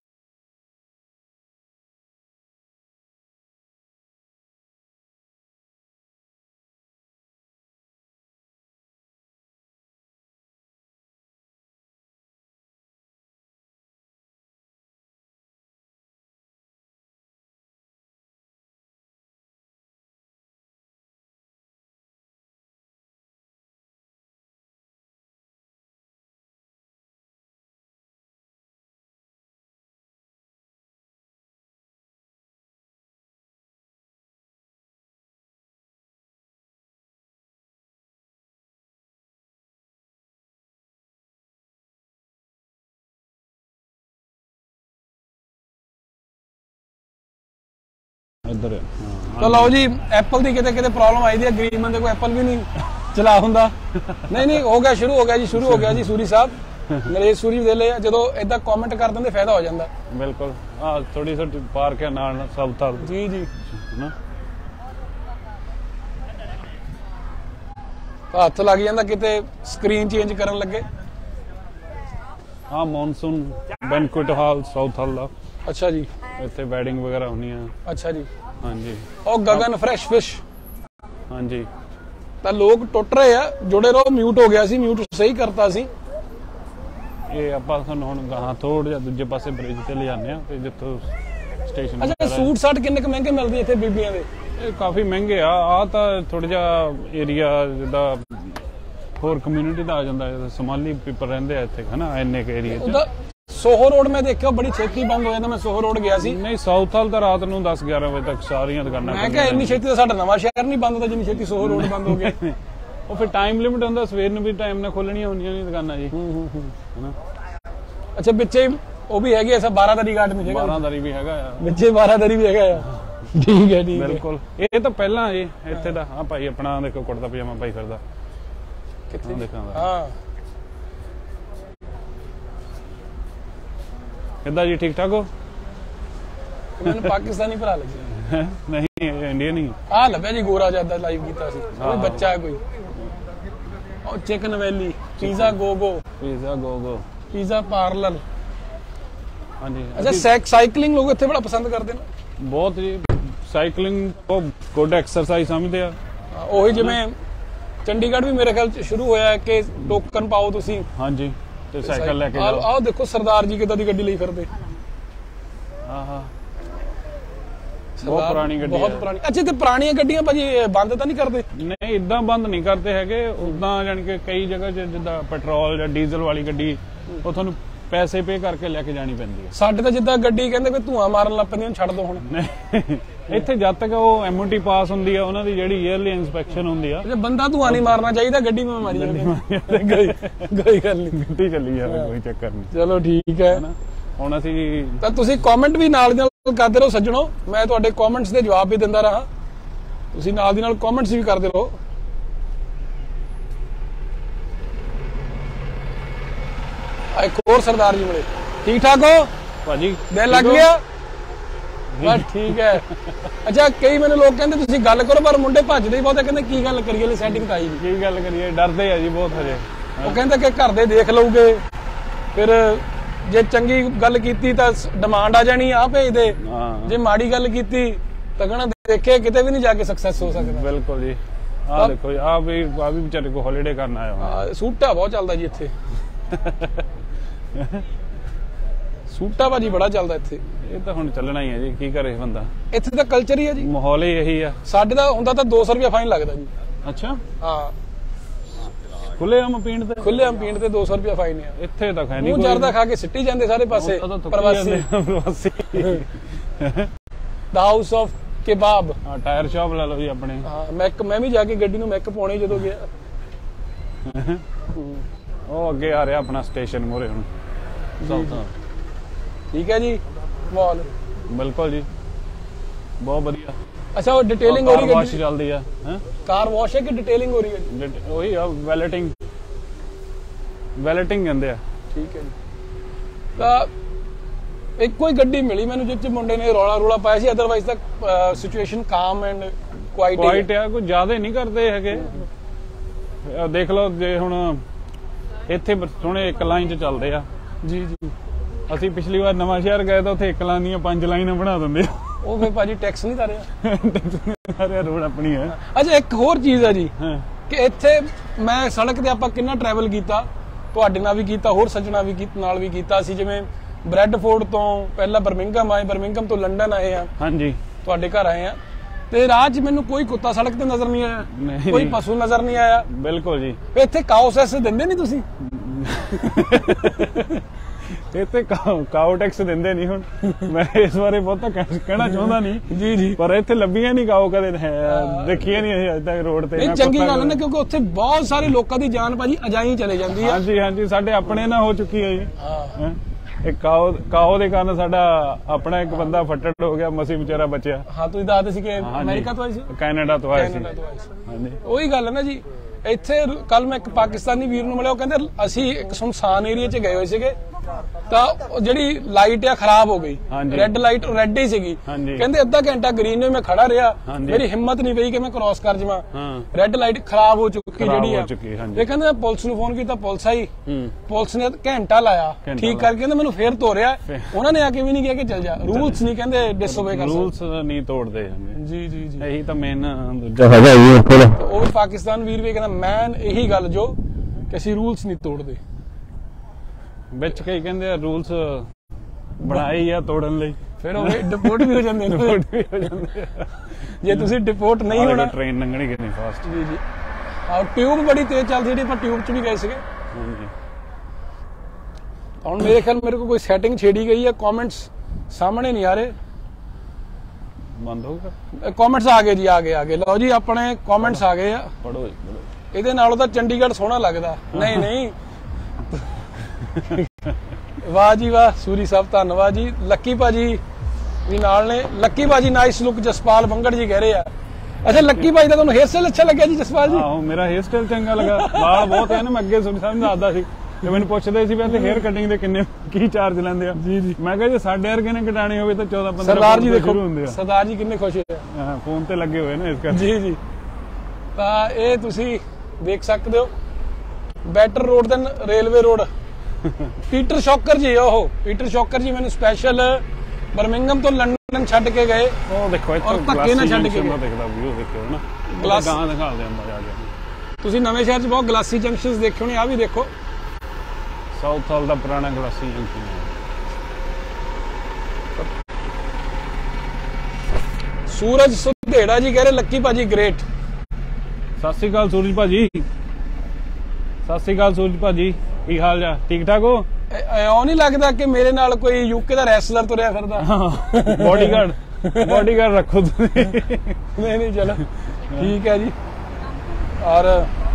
ਇੱਧਰ ਤਾਂ ਲਓ ਜੀ ਐਪਲ ਦੀ ਕਿਤੇ ਕਿਤੇ ਪ੍ਰੋਬਲਮ ਆਈ ਦੀ ਹੈ, ਗਰੀਬ ਬੰਦੇ ਕੋਲ ਐਪਲ ਵੀ ਨਹੀਂ ਚਲਾ ਹੁੰਦਾ। ਨਹੀਂ ਨਹੀਂ ਹੋ ਗਿਆ, ਸ਼ੁਰੂ ਹੋ ਗਿਆ ਜੀ, ਸ਼ੁਰੂ ਹੋ ਗਿਆ ਜੀ। ਸੂਰੀ ਸਾਹਿਬ ਨਰੇਸ਼ ਸੂਰੀ ਦੇ ਲਈ ਜਦੋਂ ਇਦਾਂ ਕਮੈਂਟ ਕਰ ਦਿੰਦੇ ਫਾਇਦਾ ਹੋ ਜਾਂਦਾ। ਬਿਲਕੁਲ ਆ ਥੋੜੀ ਥੋੜੀ ਪਾਰਕ ਹੈ ਨਾਲ ਸਭ ਤਾਂ ਜੀ ਜੀ ਨਾ ਹੱਥ ਲੱਗ ਜਾਂਦਾ ਕਿਤੇ ਸਕਰੀਨ ਚੇਂਜ ਕਰਨ ਲੱਗੇ। ਆ monsoon banquet hall south hall ਦਾ। ਅੱਛਾ ਜੀ, ਇੱਥੇ ਵੈਡਿੰਗ ਵਗੈਰਾ ਹੁੰਦੀਆਂ। ਅੱਛਾ ਜੀ, ਹਾਂਜੀ। ਉਹ ਗਗਨ ਫਰੈਸ਼ ਫਿਸ਼। ਹਾਂਜੀ ਤਾਂ ਲੋਕ ਟੁੱਟ ਰਹੇ ਆ, ਜੁੜੇ ਰਹੋ। ਮਿਊਟ ਹੋ ਗਿਆ ਸੀ, ਮਿਊਟ ਸਹੀ ਕਰਤਾ ਸੀ। ਇਹ ਆਪਾਂ ਤੁਹਾਨੂੰ ਹੁਣ ਗਾਹਾਂ ਥੋੜਾ ਜਿਹਾ ਦੂਜੇ ਪਾਸੇ ਬ੍ਰਿਜ ਤੇ ਲਿਜਾਣੇ ਆ ਤੇ ਜਿੱਥੋਂ ਸਟੇਸ਼ਨ। ਅੱਛਾ ਸੂਟ ਸਾਟ ਕਿੰਨੇ ਕੁ ਮਹਿੰਗੇ ਮਿਲਦੇ ਇੱਥੇ ਬੀਬੀਆਂ ਦੇ? ਇਹ ਕਾਫੀ ਮਹਿੰਗੇ ਆ। ਆ ਤਾਂ ਥੋੜਾ ਜਿਹਾ ਏਰੀਆ ਜਿੱਦਾਂ ਹੋਰ ਕਮਿਊਨਿਟੀ ਦਾ ਆ ਜਾਂਦਾ, ਸੋਮਾਲੀ ਪੀਪਲ ਰਹਿੰਦੇ ਆ ਇੱਥੇ ਹਨਾ, ਇੰਨੇ ਕੁ ਏਰੀਆ ਚ। ਸੋਹੋ ਰੋਡ ਮੈਂ ਦੇਖਿਆ ਬੜੀ ਛੇਤੀ ਬੰਦ ਹੋ ਜਾਂਦਾ। ਮੈਂ ਸੋਹੋ ਰੋਡ ਗਿਆ ਸੀ। ਨਹੀਂ ਸਾਊਥ ਹਾਲ ਤਾਂ ਰਾਤ ਨੂੰ ਦਸ ਗਿਆਰਾਂ ਵਜੇ ਤੱਕ ਸਾਰੀਆਂ ਦੁਕਾਨਾਂ। ਮੈਂ ਕਿਹਾ ਇੰਨੀ ਛੇਤੀ ਤਾਂ ਸਾਡਾ ਨਵਾਂ ਸ਼ਹਿਰ ਨਹੀਂ ਬੰਦ ਹੁੰਦਾ ਜਿੰਨੀ ਛੇਤੀ ਸੋਹੋ ਰੋਡ ਬੰਦ ਹੋ ਗਿਆ। ਉਹ ਫਿਰ ਟਾਈਮ ਲਿਮਿਟ ਹੁੰਦਾ, ਸਵੇਰ ਨੂੰ ਵੀ ਟਾਈਮ ਨਾਲ ਖੋਲਣੀਆਂ ਹੁੰਦੀਆਂ ਨੇ ਦੁਕਾਨਾਂ ਜੀ। ਹਨਾ ਅੱਛਾ ਵਿੱਚੇ ਉਹ ਵੀ ਹੈਗੀ ਐ ਸਭ ਬਾਰਾਦਰੀ ਗਾਰਡ ਵਿੱਚ? ਬਾਰਾਦਰੀ ਵੀ ਹੈਗਾ ਆ ਵਿੱਚੇ, ਬਾਰਾਦਰੀ ਵੀ ਹੈਗਾ ਆ। ਠੀਕ ਹੈ ਠੀਕ ਹੈ ਬਿਲਕੁਲ। ਇਹ ਤਾਂ ਪਹਿਲਾਂ ਜੀ ਇੱਥੇ ਦਾ। ਹਾਂ ਭਾਈ ਆਪਣਾ ਦੇਖੋ ਕੁੜਤਾ ਪਜਾਮਾ ਪਾਈ ਫਿਰਦਾ ਕਿੱਥੇ ਦੇਖਾਂਗਾ। ਹਾਂ ਕਿੱਦਾਂ ਜੀ, ਠੀਕ ਠਾਕ ਹੋ? ਮੈਨੂੰ ਪਾਕਿਸਤਾਨੀ ਭਰਾ ਲੱਗਿਆ। ਨਹੀਂ ਇੰਡੀਅਨ ਹੀ ਆ ਲੱਭਿਆ ਜੀ, ਗੋਰਾ ਜਿਆਦਾ ਲਾਈਵ ਕੀਤਾ ਸੀ। ਕੋਈ ਬੱਚਾ ਹੈ ਕੋਈ। ਉਹ Chicken Valley, Pizza GoGo, Pizza GoGo, pizza parlour. ਹਾਂਜੀ। ਅੱਛਾ ਸਾਈਕਲਿੰਗ ਲੋਕ ਇੱਥੇ ਬੜਾ ਪਸੰਦ ਕਰਦੇ ਨੇ। ਬਹੁਤ ਜੀ, ਸਾਈਕਲਿੰਗ ਉਹ ਗੁੱਡ ਐਕਸਰਸਾਈਜ਼ ਸਮਝਦੇ ਆ। ਉਹੀ ਜਿਵੇਂ ਚੰਡੀਗੜ੍ਹ ਵੀ ਮੇਰੇ ਖਿਆਲ ਚ ਸ਼ੁਰੂ ਹੋਇਆ ਕਿ ਟੋਕਨ ਪਾਓ ਤੁਸੀਂ। ਹਾਂਜੀ ਤੇ ਸਾਈਕਲ ਲੈ ਕੇ ਜਾਓ। ਆਹ ਦੇਖੋ ਸਰਦਾਰ ਜੀ ਕਿੱਦਾਂ ਦੀ ਗੱਡੀ ਲਈ ਫਿਰਦੇ। ਆਹਾ ਬਹੁਤ ਪੁਰਾਣੀ ਗੱਡੀ, ਬਹੁਤ ਪੁਰਾਣੀ। ਅੱਛਾ ਤੇ ਪੁਰਾਣੀਆਂ ਗੱਡੀਆਂ ਭਾਜੀ ਬੰਦ ਤਾਂ ਨਹੀਂ ਕਰਦੇ? ਨਹੀਂ ਇਦਾਂ ਬੰਦ ਨਹੀਂ ਕਰਦੇ ਹੈਗੇ। ਉਦਾਂ ਜਾਣੀ ਕਿ ਕਈ ਜਗ੍ਹਾ ਜਿੱਦਾਂ ਪੈਟਰੋਲ ਜਾਂ ਡੀਜ਼ਲ ਵਾਲੀ ਗੱਡੀ ਉਹ ਤੁਹਾਨੂੰ ਪੈਸੇ ਪੇ ਕਰਕੇ ਲੈ ਕੇ ਜਾਣੀ ਪੈਂਦੀ ਹੈ। ਸਾਡੇ ਤਾਂ ਜਿੱਦਾਂ ਗੱਡੀ ਕਹਿੰਦੇ ਵੀ ਧੂਆਂ ਮਾਰਨ ਲੱਗ ਪੈਂਦੀਆਂ, ਛੱਡ ਦੋ ਹੁਣ। ਇੱਥੇ ਜਦ ਤੱਕ ਉਹ ਐਮਓਟੀ ਪਾਸ ਹੁੰਦੀ ਆ, ਉਹਨਾਂ ਦੀ ਜਿਹੜੀ ਈਅਰਲੀ ਇਨਸਪੈਕਸ਼ਨ ਹੁੰਦੀ ਆ। ਬੰਦਾ ਧੂਆਂ ਨਹੀਂ ਮਾਰਨਾ ਚਾਹੀਦਾ, ਗੱਡੀ ਮੈਂ ਮਾਰੀ ਜਾਂਦੀ। ਕੋਈ ਗੱਲ ਨਹੀਂ, ਗੱਡੀ ਚੱਲੀ ਜਾਵੇ, ਕੋਈ ਚੱਕਰ ਨਹੀਂ। ਚਲੋ ਠੀਕ ਹੈ। ਹੁਣ ਅਸੀਂ ਤਾਂ ਤੁਸੀਂ ਕਮੈਂਟ ਵੀ ਨਾਲ ਦੀ ਨਾਲ ਕਰਦੇ ਰਹੋ ਸੱਜਣੋ। ਮੈਂ ਤੁਹਾਡੇ ਕਮੈਂਟਸ ਦੇ ਜਵਾਬ ਵੀ ਦਿੰਦਾ ਰਹਾ, ਤੁਸੀਂ ਨਾਲ ਦੀ ਨਾਲ ਕਮੈਂਟਸ ਵੀ ਕਰਦੇ ਰਹੋ। ਇੱਕ ਹੋਰ ਸਰਦਾਰ ਜੀ ਮਿਲੇ। ਠੀਕ ਠਾਕ ਹੋ ਭਾਜੀ? ਦਿਲ ਲੱਗ ਗਿਆ? ਬਸ ਠੀਕ ਹੈ। ਅੱਛਾ ਕਈ ਮੈਨੂੰ ਲੋਕ ਕਹਿੰਦੇ ਤੁਸੀਂ ਗੱਲ ਕਰੋ, ਪਰ ਮੁੰਡੇ ਭੱਜਦੇ ਹੀ ਬਹੁਤ। ਕਹਿੰਦੇ ਕੀ ਗੱਲ ਕਰੀਏ, ਲਈ ਸੈਟਿੰਗ ਤਾਂ ਆਈ ਨਹੀਂ। ਕੀ ਗੱਲ ਕਰੀਏ, ਡਰਦੇ ਆ ਜੀ ਬਹੁਤ ਹਜੇ। ਉਹ ਕਹਿੰਦੇ ਕਿ ਘਰ ਦੇ ਦੇਖ ਲਊਗੇ, ਫਿਰ ਜੇ ਚੰਗੀ ਗੱਲ ਕੀਤੀ ਤਾਂ ਡਿਮਾਂਡ ਆ ਜਾਣੀ, ਆ ਭੇਜਦੇ। ਜੇ ਮਾੜੀ ਗੱਲ ਕੀਤੀ ਤਾਂ ਕਹਣਾ ਦੇਖੇ ਕਿਤੇ ਵੀ ਨਹੀਂ ਜਾ ਕੇ ਸਕਸੈਸ ਹੋ ਸਕਦਾ। ਬਿਲਕੁਲ ਜੀ। ਆਹ ਦੇਖੋ ਆ ਵੀ ਆ ਵੀ ਵਿਚਾਰੇ ਕੋ ਹੌਲੀਡੇ ਕਰਨ ਆਇਆ ਹੋਇਆ। ਸੂਟਾ ਬਹੁਤ ਚੱਲਦਾ ਜੀ ਇੱਥੇ। ਸੂਟਾ ਭਾਜੀ ਬੜਾ ਚੱਲਦਾ ਇੱਥੇ। ਇਹ ਤਾਂ ਹੁਣ ਚੱਲਣਾ ਹੀ ਹੈ ਜੀ, ਕੀ ਕਰੇ ਬੰਦਾ। ਇੱਥੇ ਤਾਂ ਕਲਚਰ ਹੀ ਹੈ ਜੀ, ਮਾਹੌਲ ਹੀ ਇਹੀ ਆ। ਸਾਡੇ ਦਾ ਹੁੰਦਾ ਤਾਂ ਦੋ ਸੌ ਰੁਪਇਆ ਫਾਈਨ ਲੱਗਦਾ ਜੀ। ਅੱਛਾ ਹਾਂ, ਖੁੱਲੇ ਆਮ ਪੀਣ ਤੇ ਖੁੱਲੇ ਆਮ ਪੀਣ ਤੇ ਦੋ ਸੌ ਰੁਪਇਆ ਫਾਈਨ ਹੈ। ਇੱਥੇ ਤਾਂ ਖੈ ਨਹੀਂ, ਮੂੰਹ ਜਰਦਾ ਖਾ ਕੇ ਸਿੱਟੀ ਜਾਂਦੇ ਸਾਰੇ ਪਾਸੇ ਪ੍ਰਵਾਸੀ। ਦਾ ਹਾਊਸ ਆਫ ਕਬਾਬ। ਹਾਂ ਟਾਇਰ ਸ਼ਾਪ ਲੈ ਲਓ ਜੀ ਆਪਣੇ। ਹਾਂ ਮੈਕ, ਮੈਂ ਵੀ ਜਾ ਕੇ ਗੱਡੀ ਨੂੰ ਮੈਕ ਪਾਉਣੇ ਜਦੋਂ ਗਿਆ। ਉਹ ਅੱਗੇ ਆ ਰਿਹਾ ਆਪਣਾ ਸਟੇਸ਼ਨ ਮੋਰੇ ਹੁਣ। ਠੀਕ ਹੈ ਜੀ ਮਾਹੌਲ। ਬਿਲਕੁਲ ਜੀ ਬਹੁਤ ਵਧੀਆ। ਅੱਛਾ ਉਹ ਡਿਟੇਲਿੰਗ ਹੋ ਰਹੀ ਹੈ, ਵਾਸ਼ ਚੱਲਦੀ ਆ। ਹੈ ਕਾਰ ਵਾਸ਼ ਹੈ ਕਿ ਡਿਟੇਲਿੰਗ ਹੋ ਰਹੀ ਹੈ? ਉਹੀ ਆ ਵੈਲਟਿੰਗ, ਵੈਲਟਿੰਗ ਕਹਿੰਦੇ ਆ। ਠੀਕ ਹੈ ਜੀ। ਤਾਂ ਇੱਕੋ ਹੀ ਗੱਡੀ ਮਿਲੀ ਮੈਨੂੰ ਜਿਸ ਚ ਮੁੰਡੇ ਨੇ ਰੌਲਾ ਰੌਲਾ ਪਾਇਆ ਸੀ, ਅਦਰਵਾਈਜ਼ ਤਾਂ situation calm and quiet quiet ਆ। ਕੋਈ ਜ਼ਿਆਦਾ ਨਹੀਂ ਕਰਦੇ ਹੈਗੇ। ਦੇਖ ਲਓ ਜੇ ਹੁਣ ਇੱਥੇ ਸੋਹਣੇ ਇੱਕ ਲਾਈਨ ਚ ਚੱਲਦੇ ਆ। ਜੀ ਜੀ। ਅਸੀਂ ਪਿਛਲੀ ਵਾਰ ਨਵਾਂ ਸ਼ਹਿਰ ਗਏ ਤਾਂ ਉੱਥੇ ਇੱਕ ਲਾਈਨ ਦੀਆਂ ਪੰਜ ਲਾਈਨਾਂ ਬਣਾ ਦਿੰਦੇ ਆ। ਉਹ ਫਿਰ ਭਾਜੀ ਟੈਕਸ ਨਹੀਂ ਤਾਰਿਆ। ਤਾਰਿਆ ਰੋਡ ਆਪਣੀ ਹੈ। ਅੱਛਾ ਇੱਕ ਹੋਰ ਚੀਜ਼ ਹੈ ਜੀ ਕਿ ਇੱਥੇ ਮੈਂ ਸੜਕ ਤੇ ਆਪਾਂ ਕਿੰਨਾ ਟਰੈਵਲ ਕੀਤਾ, ਤੁਹਾਡੇ ਨਾਲ ਵੀ ਕੀਤਾ, ਹੋਰ ਸੱਜਣਾ ਵੀ ਨਾਲ ਵੀ ਕੀਤਾ ਸੀ। ਜਿਵੇਂ ਬ੍ਰੈਡਫੋਰਡ ਤੋਂ ਪਹਿਲਾਂ ਬਰਮਿੰਗਮ ਆਏ, ਬਰਮਿੰਗਮ ਤੋਂ ਲੰਡਨ ਆਏ ਆ। ਹਾਂਜੀ ਤੁਹਾਡੇ ਘਰ ਆਏ ਆ ਤੇ ਰਾਹ 'ਚ ਮੈਨੂੰ ਕੋਈ ਕੁੱਤਾ ਸੜਕ ਤੇ ਨਜ਼ਰ ਨਹੀਂ ਆਇਆ, ਕੋਈ ਪਸ਼ੂ ਨਜ਼ਰ ਨਹੀਂ ਆਇਆ। ਬਿਲਕੁਲ ਜੀ। ਇੱਥੇ ਕਾਓ ਸੈਸ ਦਿੰਦੇ ਨਹੀਂ ਤੁਸੀਂ? ਇੱਥੇ ਕਾਓ ਟੈਕਸ ਦਿੰਦੇ ਨਹੀਂ। ਹੁਣ ਮੈਂ ਇਸ ਬਾਰੇ ਬਹੁਤਾ ਕਹਿਣਾ ਚਾਹੁੰਦਾ ਨਹੀਂ ਜੀ ਜੀ, ਪਰ ਇੱਥੇ ਲੱਭੀਆਂ ਨਹੀਂ ਕਾਓ, ਕਦੇ ਦੇਖੀਆਂ ਨਹੀਂ ਅਜੇ ਤੱਕ ਰੋਡ ਤੇ। ਚੰਗੀ ਗੱਲ ਹੈ ਕਿਉਂਕਿ ਉੱਥੇ ਬਹੁਤ ਸਾਰੇ ਲੋਕਾਂ ਦੀ ਜਾਨ ਭਾਜੀ ਅਜਾਈ ਚਲੇ ਜਾਂਦੀ ਹੈ। ਹਾਂਜੀ ਹਾਂਜੀ ਸਾਡੇ ਆਪਣੇ ਨਾਲ ਹੋ ਚੁੱਕੀ ਹੈ ਜੀ। ਇੱਕ ਕਾਓ ਕਾਓ ਦੇ ਕਾਰਨ ਸਾਡਾ ਆਪਣਾ ਇੱਕ ਬੰਦਾ ਫੱਟੜ ਹੋ ਗਿਆ, ਮਸੀ ਵਿਚਾਰਾ ਬਚਿਆ। ਹਾਂ ਤੁਸੀਂ ਦੱਸਦੇ ਸੀ ਕਿ ਅਮਰੀਕਾ ਤੋਂ ਆਏ ਸੀ, ਕੈਨੇਡਾ ਤੋਂ ਆਏ ਸੀ। ਹਾਂਜੀ ਉਹੀ ਗੱਲ ਹੈ ਨਾ ਜੀ। ਇੱਥੇ ਕੱਲ ਮੈਂ ਇੱਕ ਪਾਕਿਸਤਾਨੀ ਵੀਰ ਨੂੰ ਮਿਲਿਆ, ਉਹ ਕਹਿੰਦੇ ਅਸੀਂ ਇੱਕ ਸੁਨਸਾਨ ਏਰੀਆ 'ਚ ਗਏ ਹੋਏ ਸੀਗੇ ਤਾਂ ਜਿਹੜੀ ਲਾਈਟ ਆ ਖਰਾਬ ਹੋ ਗਈ, ਰੈੱਡ ਲਾਈਟ ਰੈੱਡ ਹੀ ਸੀਗੀ। ਕਹਿੰਦੇ ਅੱਧਾ ਘੰਟਾ ਗ੍ਰੀਨ ਵਿੱਚ ਮੈਂ ਖੜਾ ਰਿਹਾ, ਮੇਰੀ ਹਿੰਮਤ ਨਹੀਂ ਪਈ ਕਿ ਮੈਂ ਕ੍ਰਾਸ ਕਰ ਜਾਵਾਂ, ਰੈੱਡ ਲਾਈਟ ਖਰਾਬ ਹੋ ਚੁੱਕੀ ਜਿਹੜੀ ਆ। ਇਹ ਕਹਿੰਦੇ ਪੁਲਿਸ ਨੂੰ ਫੋਨ ਕੀਤਾ, ਪੁਲਿਸ ਆਈ, ਪੁਲਿਸ ਨੇ ਘੰਟਾ ਲਾਇਆ ਠੀਕ ਕਰਕੇ, ਕਹਿੰਦੇ ਮੈਨੂੰ ਫੇਰ ਤੋਰਿਆ। ਉਹਨਾਂ ਨੇ ਆ ਕੇ ਵੀ ਨਹੀਂ ਕਿਹਾ ਕਿ ਚੱਲ ਜਾ, ਰੂਲਸ ਨਹੀਂ ਕਹਿੰਦੇ ਡਿਸਓਬੇ ਕਰ, ਰੂਲਸ ਨਹੀਂ ਤੋੜਦੇ। ਜੀ ਜੀ ਜੀ ਇਹੀ ਤਾਂ ਮੇਨ ਦੂਜਾ ਹੈਗਾ। ਉਹ ਪਾਕਿਸਤਾਨ ਵੀਰ ਵੀ ਕਹਿੰਦਾ ਮੈਂ ਇਹੀ ਗੱਲ ਜੋ ਕਿ ਅਸੀਂ ਰੂਲਸ ਨਹੀਂ ਤੋੜਦੇ। ਵਿੱਚ ਕਈ ਕਹਿੰਦੇ ਆ ਰੂਲਸ ਬਣਾਏ ਆ ਤੋੜਨ ਲਈ, ਫਿਰ ਉਹ ਡਿਪੋਰਟ ਵੀ ਹੋ ਜਾਂਦੇ ਨੇ। ਡਿਪੋਰਟ ਵੀ ਹੋ ਜਾਂਦੇ ਆ ਜੇ ਤੁਸੀਂ ਡਿਪੋਰਟ ਨਹੀਂ ਹੋਣਾ। ਟ੍ਰੇਨ ਲੰਘਣੀ ਕਿੰਨੀ ਫਾਸਟ। ਜੀ ਜੀ ਆਹ ਟਿਊਬ ਬੜੀ ਤੇਜ਼ ਚੱਲਦੀ ਜਿਹੜੀ ਆਪਾਂ ਟਿਊਬ 'ਚ ਵੀ ਗਏ ਸੀਗੇ। ਹਾਂਜੀ ਹੁਣ ਮੇਰੇ ਖਿਆਲ ਮੇਰੇ ਕੋਲ ਕੋਈ ਸੈਟਿੰਗ ਛੇੜੀ ਗਈ ਹੈ, ਕਮੈਂਟਸ ਸਾਹਮਣੇ ਨਹੀਂ ਆ ਰਹੇ। ਬੰਦ ਹੋਊਗਾ ਕਮੈਂਟਸ ਆ ਗਏ ਜੀ, ਆ ਗਏ ਆ ਗਏ ਲਓ ਜੀ ਆਪਣੇ ਕਮੈਂਟਸ ਆ ਗਏ ਆ। ਪੜੋ ਇਹਦੇ ਨਾਲੋਂ ਤਾਂ ਚੰਡੀਗੜ੍ਹ ਸੋਹਣਾ ਲੱਗਦਾ। ਨਹੀਂ ਨਹੀਂ ਵਾਹ ਜੀ ਵਾਹ ਸੂਰੀ ਸਾਹਿਬ ਧੰਨਵਾਦ ਜੀ। ਲੱਕੀ ਭਾਜੀ ਵੀ ਨਾਲ ਨੇ। ਲੱਕੀ ਭਾਜੀ ਨਾਈਸ ਲੁੱਕ ਜਸਪਾਲ ਬੰਗੜ ਜੀ ਕਹਿ ਰਹੇ ਆ। ਅੱਛਾ ਲੱਕੀ ਭਾਜੀ ਦਾ ਤੁਹਾਨੂੰ ਹੇਅਰ ਸਟਾਈਲ ਅੱਛਾ ਲੱਗਿਆ ਜੀ ਜਸਪਾਲ ਜੀ? ਆਹੋ ਮੇਰਾ ਹੇਅਰ ਸਟਾਈਲ ਚੰਗਾ ਲੱਗਾ, ਵਾਲ ਬਹੁਤ ਹੈ ਨਾ। ਮੈਂ ਅੱਗੇ ਸੂਰੀ ਸਾਹਿਬ ਨੂੰ ਦੱਸਦਾ ਸੀ ਤੇ ਮੈਨੂੰ ਪੁੱਛਦੇ ਸੀ ਵੀ ਇੱਥੇ ਹੇਅਰ ਕਟਿੰਗ ਦੇ ਕਿੰਨੇ ਕੀ ਚਾਰਜ ਲੈਂਦੇ ਆ। ਜੀ ਜੀ ਮੈਂ ਕਿਹਾ ਜੇ ਸਾਡੇ ਵਰਗੇ ਨੇ ਕਟਾਣੀ ਹੋਵੇ ਤਾਂ ਚੌਦਾਂ ਪੰਦਰਾਂ ਸਰਦਾਰ ਜੀ ਦੇਖੋ ਸਰਦਾਰ ਜੀ ਕਿੰਨੇ ਖੁਸ਼ ਹੋਏ, ਹਾਂ ਫੋਨ ਤੇ ਲੱਗੇ ਹੋਏ ਨੇ ਇਸ ਕਰਕੇ। ਜੀ ਜੀ ਤਾਂ ਇਹ ਤੁਸੀਂ ਦੇਖ ਸਕਦੇ ਹੋ better road than railway road. Peter Shokar ji, ਉਹ ਪੀਟਰ ਸ਼ੌਕਰ ਜੀ ਮੈਨੂੰ ਸਪੈਸ਼ਲ ਬਰਮਿੰਗਮ ਤੋਂ ਲੰਡਨ ਛੱਡ ਕੇ ਗਏ। ਉਹ ਦੇਖੋ ਇੱਥੇ ਧੱਕੇ ਨਾਲ ਛੱਡ ਕੇ ਮੈਂ ਦੇਖਦਾ ਵੀਡੀਓ ਦੇਖਿਓ ਨਾ, ਗਲਾਸ ਗਾਂ ਦਿਖਾਉਂਦੇ ਅੰਦਰ ਜਾ ਕੇ। ਤੁਸੀਂ ਨਵੇਂ ਸ਼ਹਿਰ 'ਚ ਬਹੁਤ ਗਲਾਸੀ ਜੰਕਸ਼ਨਸ ਦੇਖੇ ਹੋਣੇ, ਆ ਵੀ ਦੇਖੋ ਸਾਊਥ ਹਾਲ ਦਾ ਪੁਰਾਣਾ ਗਲਾਸੀ ਜੰਕਸ਼ਨ ਹੈ। ਸੂਰਜ ਸੁਧੇੜਾ ਜੀ ਕਹਿ ਰਹੇ ਲੱਕੀ ਭਾਜੀ ਗ੍ਰੇਟ। ਸਤਿ ਸ਼੍ਰੀ ਅਕਾਲ ਸੂਰਜ ਭਾਜੀ, ਸਤਿ ਸ਼੍ਰੀ ਅਕਾਲ ਸੂਰਜ ਭਾਜੀ, ਕੀ ਹਾਲ ਜਾ? ਠੀਕ ਠਾਕ ਹੋ? ਐਂ ਨਹੀਂ ਲੱਗਦਾ ਕਿ ਮੇਰੇ ਨਾਲ ਕੋਈ ਯੂਕੇ ਦਾ ਰੈਸਲਰ ਤੁਰਿਆ ਫਿਰਦਾ? ਬੋਡੀਗਾਰਡ ਬੋਡੀਗਾਰਡ ਰੱਖੋ ਤੁਸੀਂ। ਨਹੀਂ ਨਹੀਂ ਚਲੋ ਠੀਕ ਹੈ ਜੀ। ਔਰ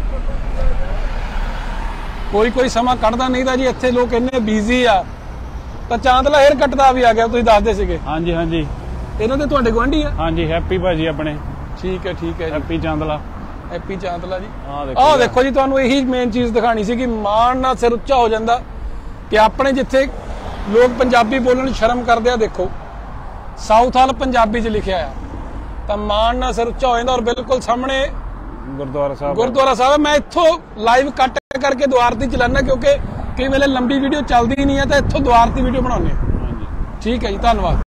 ਕੋਈ ਕੋਈ ਸਮਾਂ ਕੱਢਦਾ ਨਹੀਂ ਤਾਂ ਜੀ ਇੱਥੇ ਲੋਕ ਇੰਨੇ ਬਿਜ਼ੀ ਆ। ਤਾਂ ਚਾਂਦਲਾ ਹੇਅਰ ਕੱਟ ਦਾ ਵੀ ਆ ਗਿਆ, ਤੁਸੀਂ ਦੱਸਦੇ ਸੀਗੇ। ਹਾਂਜੀ ਹਾਂਜੀ ਇਹਨਾਂ ਦੇ ਤੁਹਾਡੇ ਗੁਆਂਢੀ ਆ? ਹਾਂਜੀ ਹੈਪੀ ਭਾਜੀ ਆਪਣੇ। ਠੀਕ ਹੈ ਠੀਕ ਹੈ ਜੀ, ਹੈਪੀ ਚਾਂਦਲਾ। ਹੈਪੀ ਚਾਂਦਲਾ ਜੀ। ਆਹ ਦੇਖੋ ਜੀ ਤੁਹਾਨੂੰ ਇਹੀ ਮੇਨ ਚੀਜ਼ ਦਿਖਾਣੀ ਸੀ ਕਿ ਮਾਣ ਨਾਲ ਸਿਰ ਉੱਚਾ ਹੋ ਜਾਂਦਾ ਕਿ ਆਪਣੇ ਜਿੱਥੇ ਲੋਕ ਪੰਜਾਬੀ ਬੋਲਣ ਸ਼ਰਮ ਕਰਦੇ ਆ, ਦੇਖੋ ਸਾਊਥ ਹਾਲ ਪੰਜਾਬੀ 'ਚ ਲਿਖਿਆ ਆ ਤਾਂ ਮਾਣ ਨਾਲ ਸਿਰ ਉੱਚਾ ਹੋ ਜਾਂਦਾ। ਔਰ ਬਿਲਕੁਲ ਸਾਹਮਣੇ ਗੁਰਦੁਆਰਾ ਸਾਹਿਬ ਗੁਰਦੁਆਰਾ ਸਾਹਿਬ। ਮੈਂ ਇੱਥੋਂ ਲਾਈਵ ਕੱਟ ਕਰਕੇ ਦੁਆਰਤੀ ਚਲਾਨਾ ਕਿਉਂਕਿ ਕਈ ਵੇਲੇ ਲੰਬੀ ਵੀਡੀਓ ਚੱਲਦੀ ਨਹੀਂ ਹੈ ਤਾਂ ਇੱਥੋਂ ਦੁਆਰਤੀ ਵੀਡੀਓ ਬਣਾਉਂਦੇ ਹਾਂ। ਠੀਕ ਹੈ ਜੀ ਧੰਨਵਾਦ।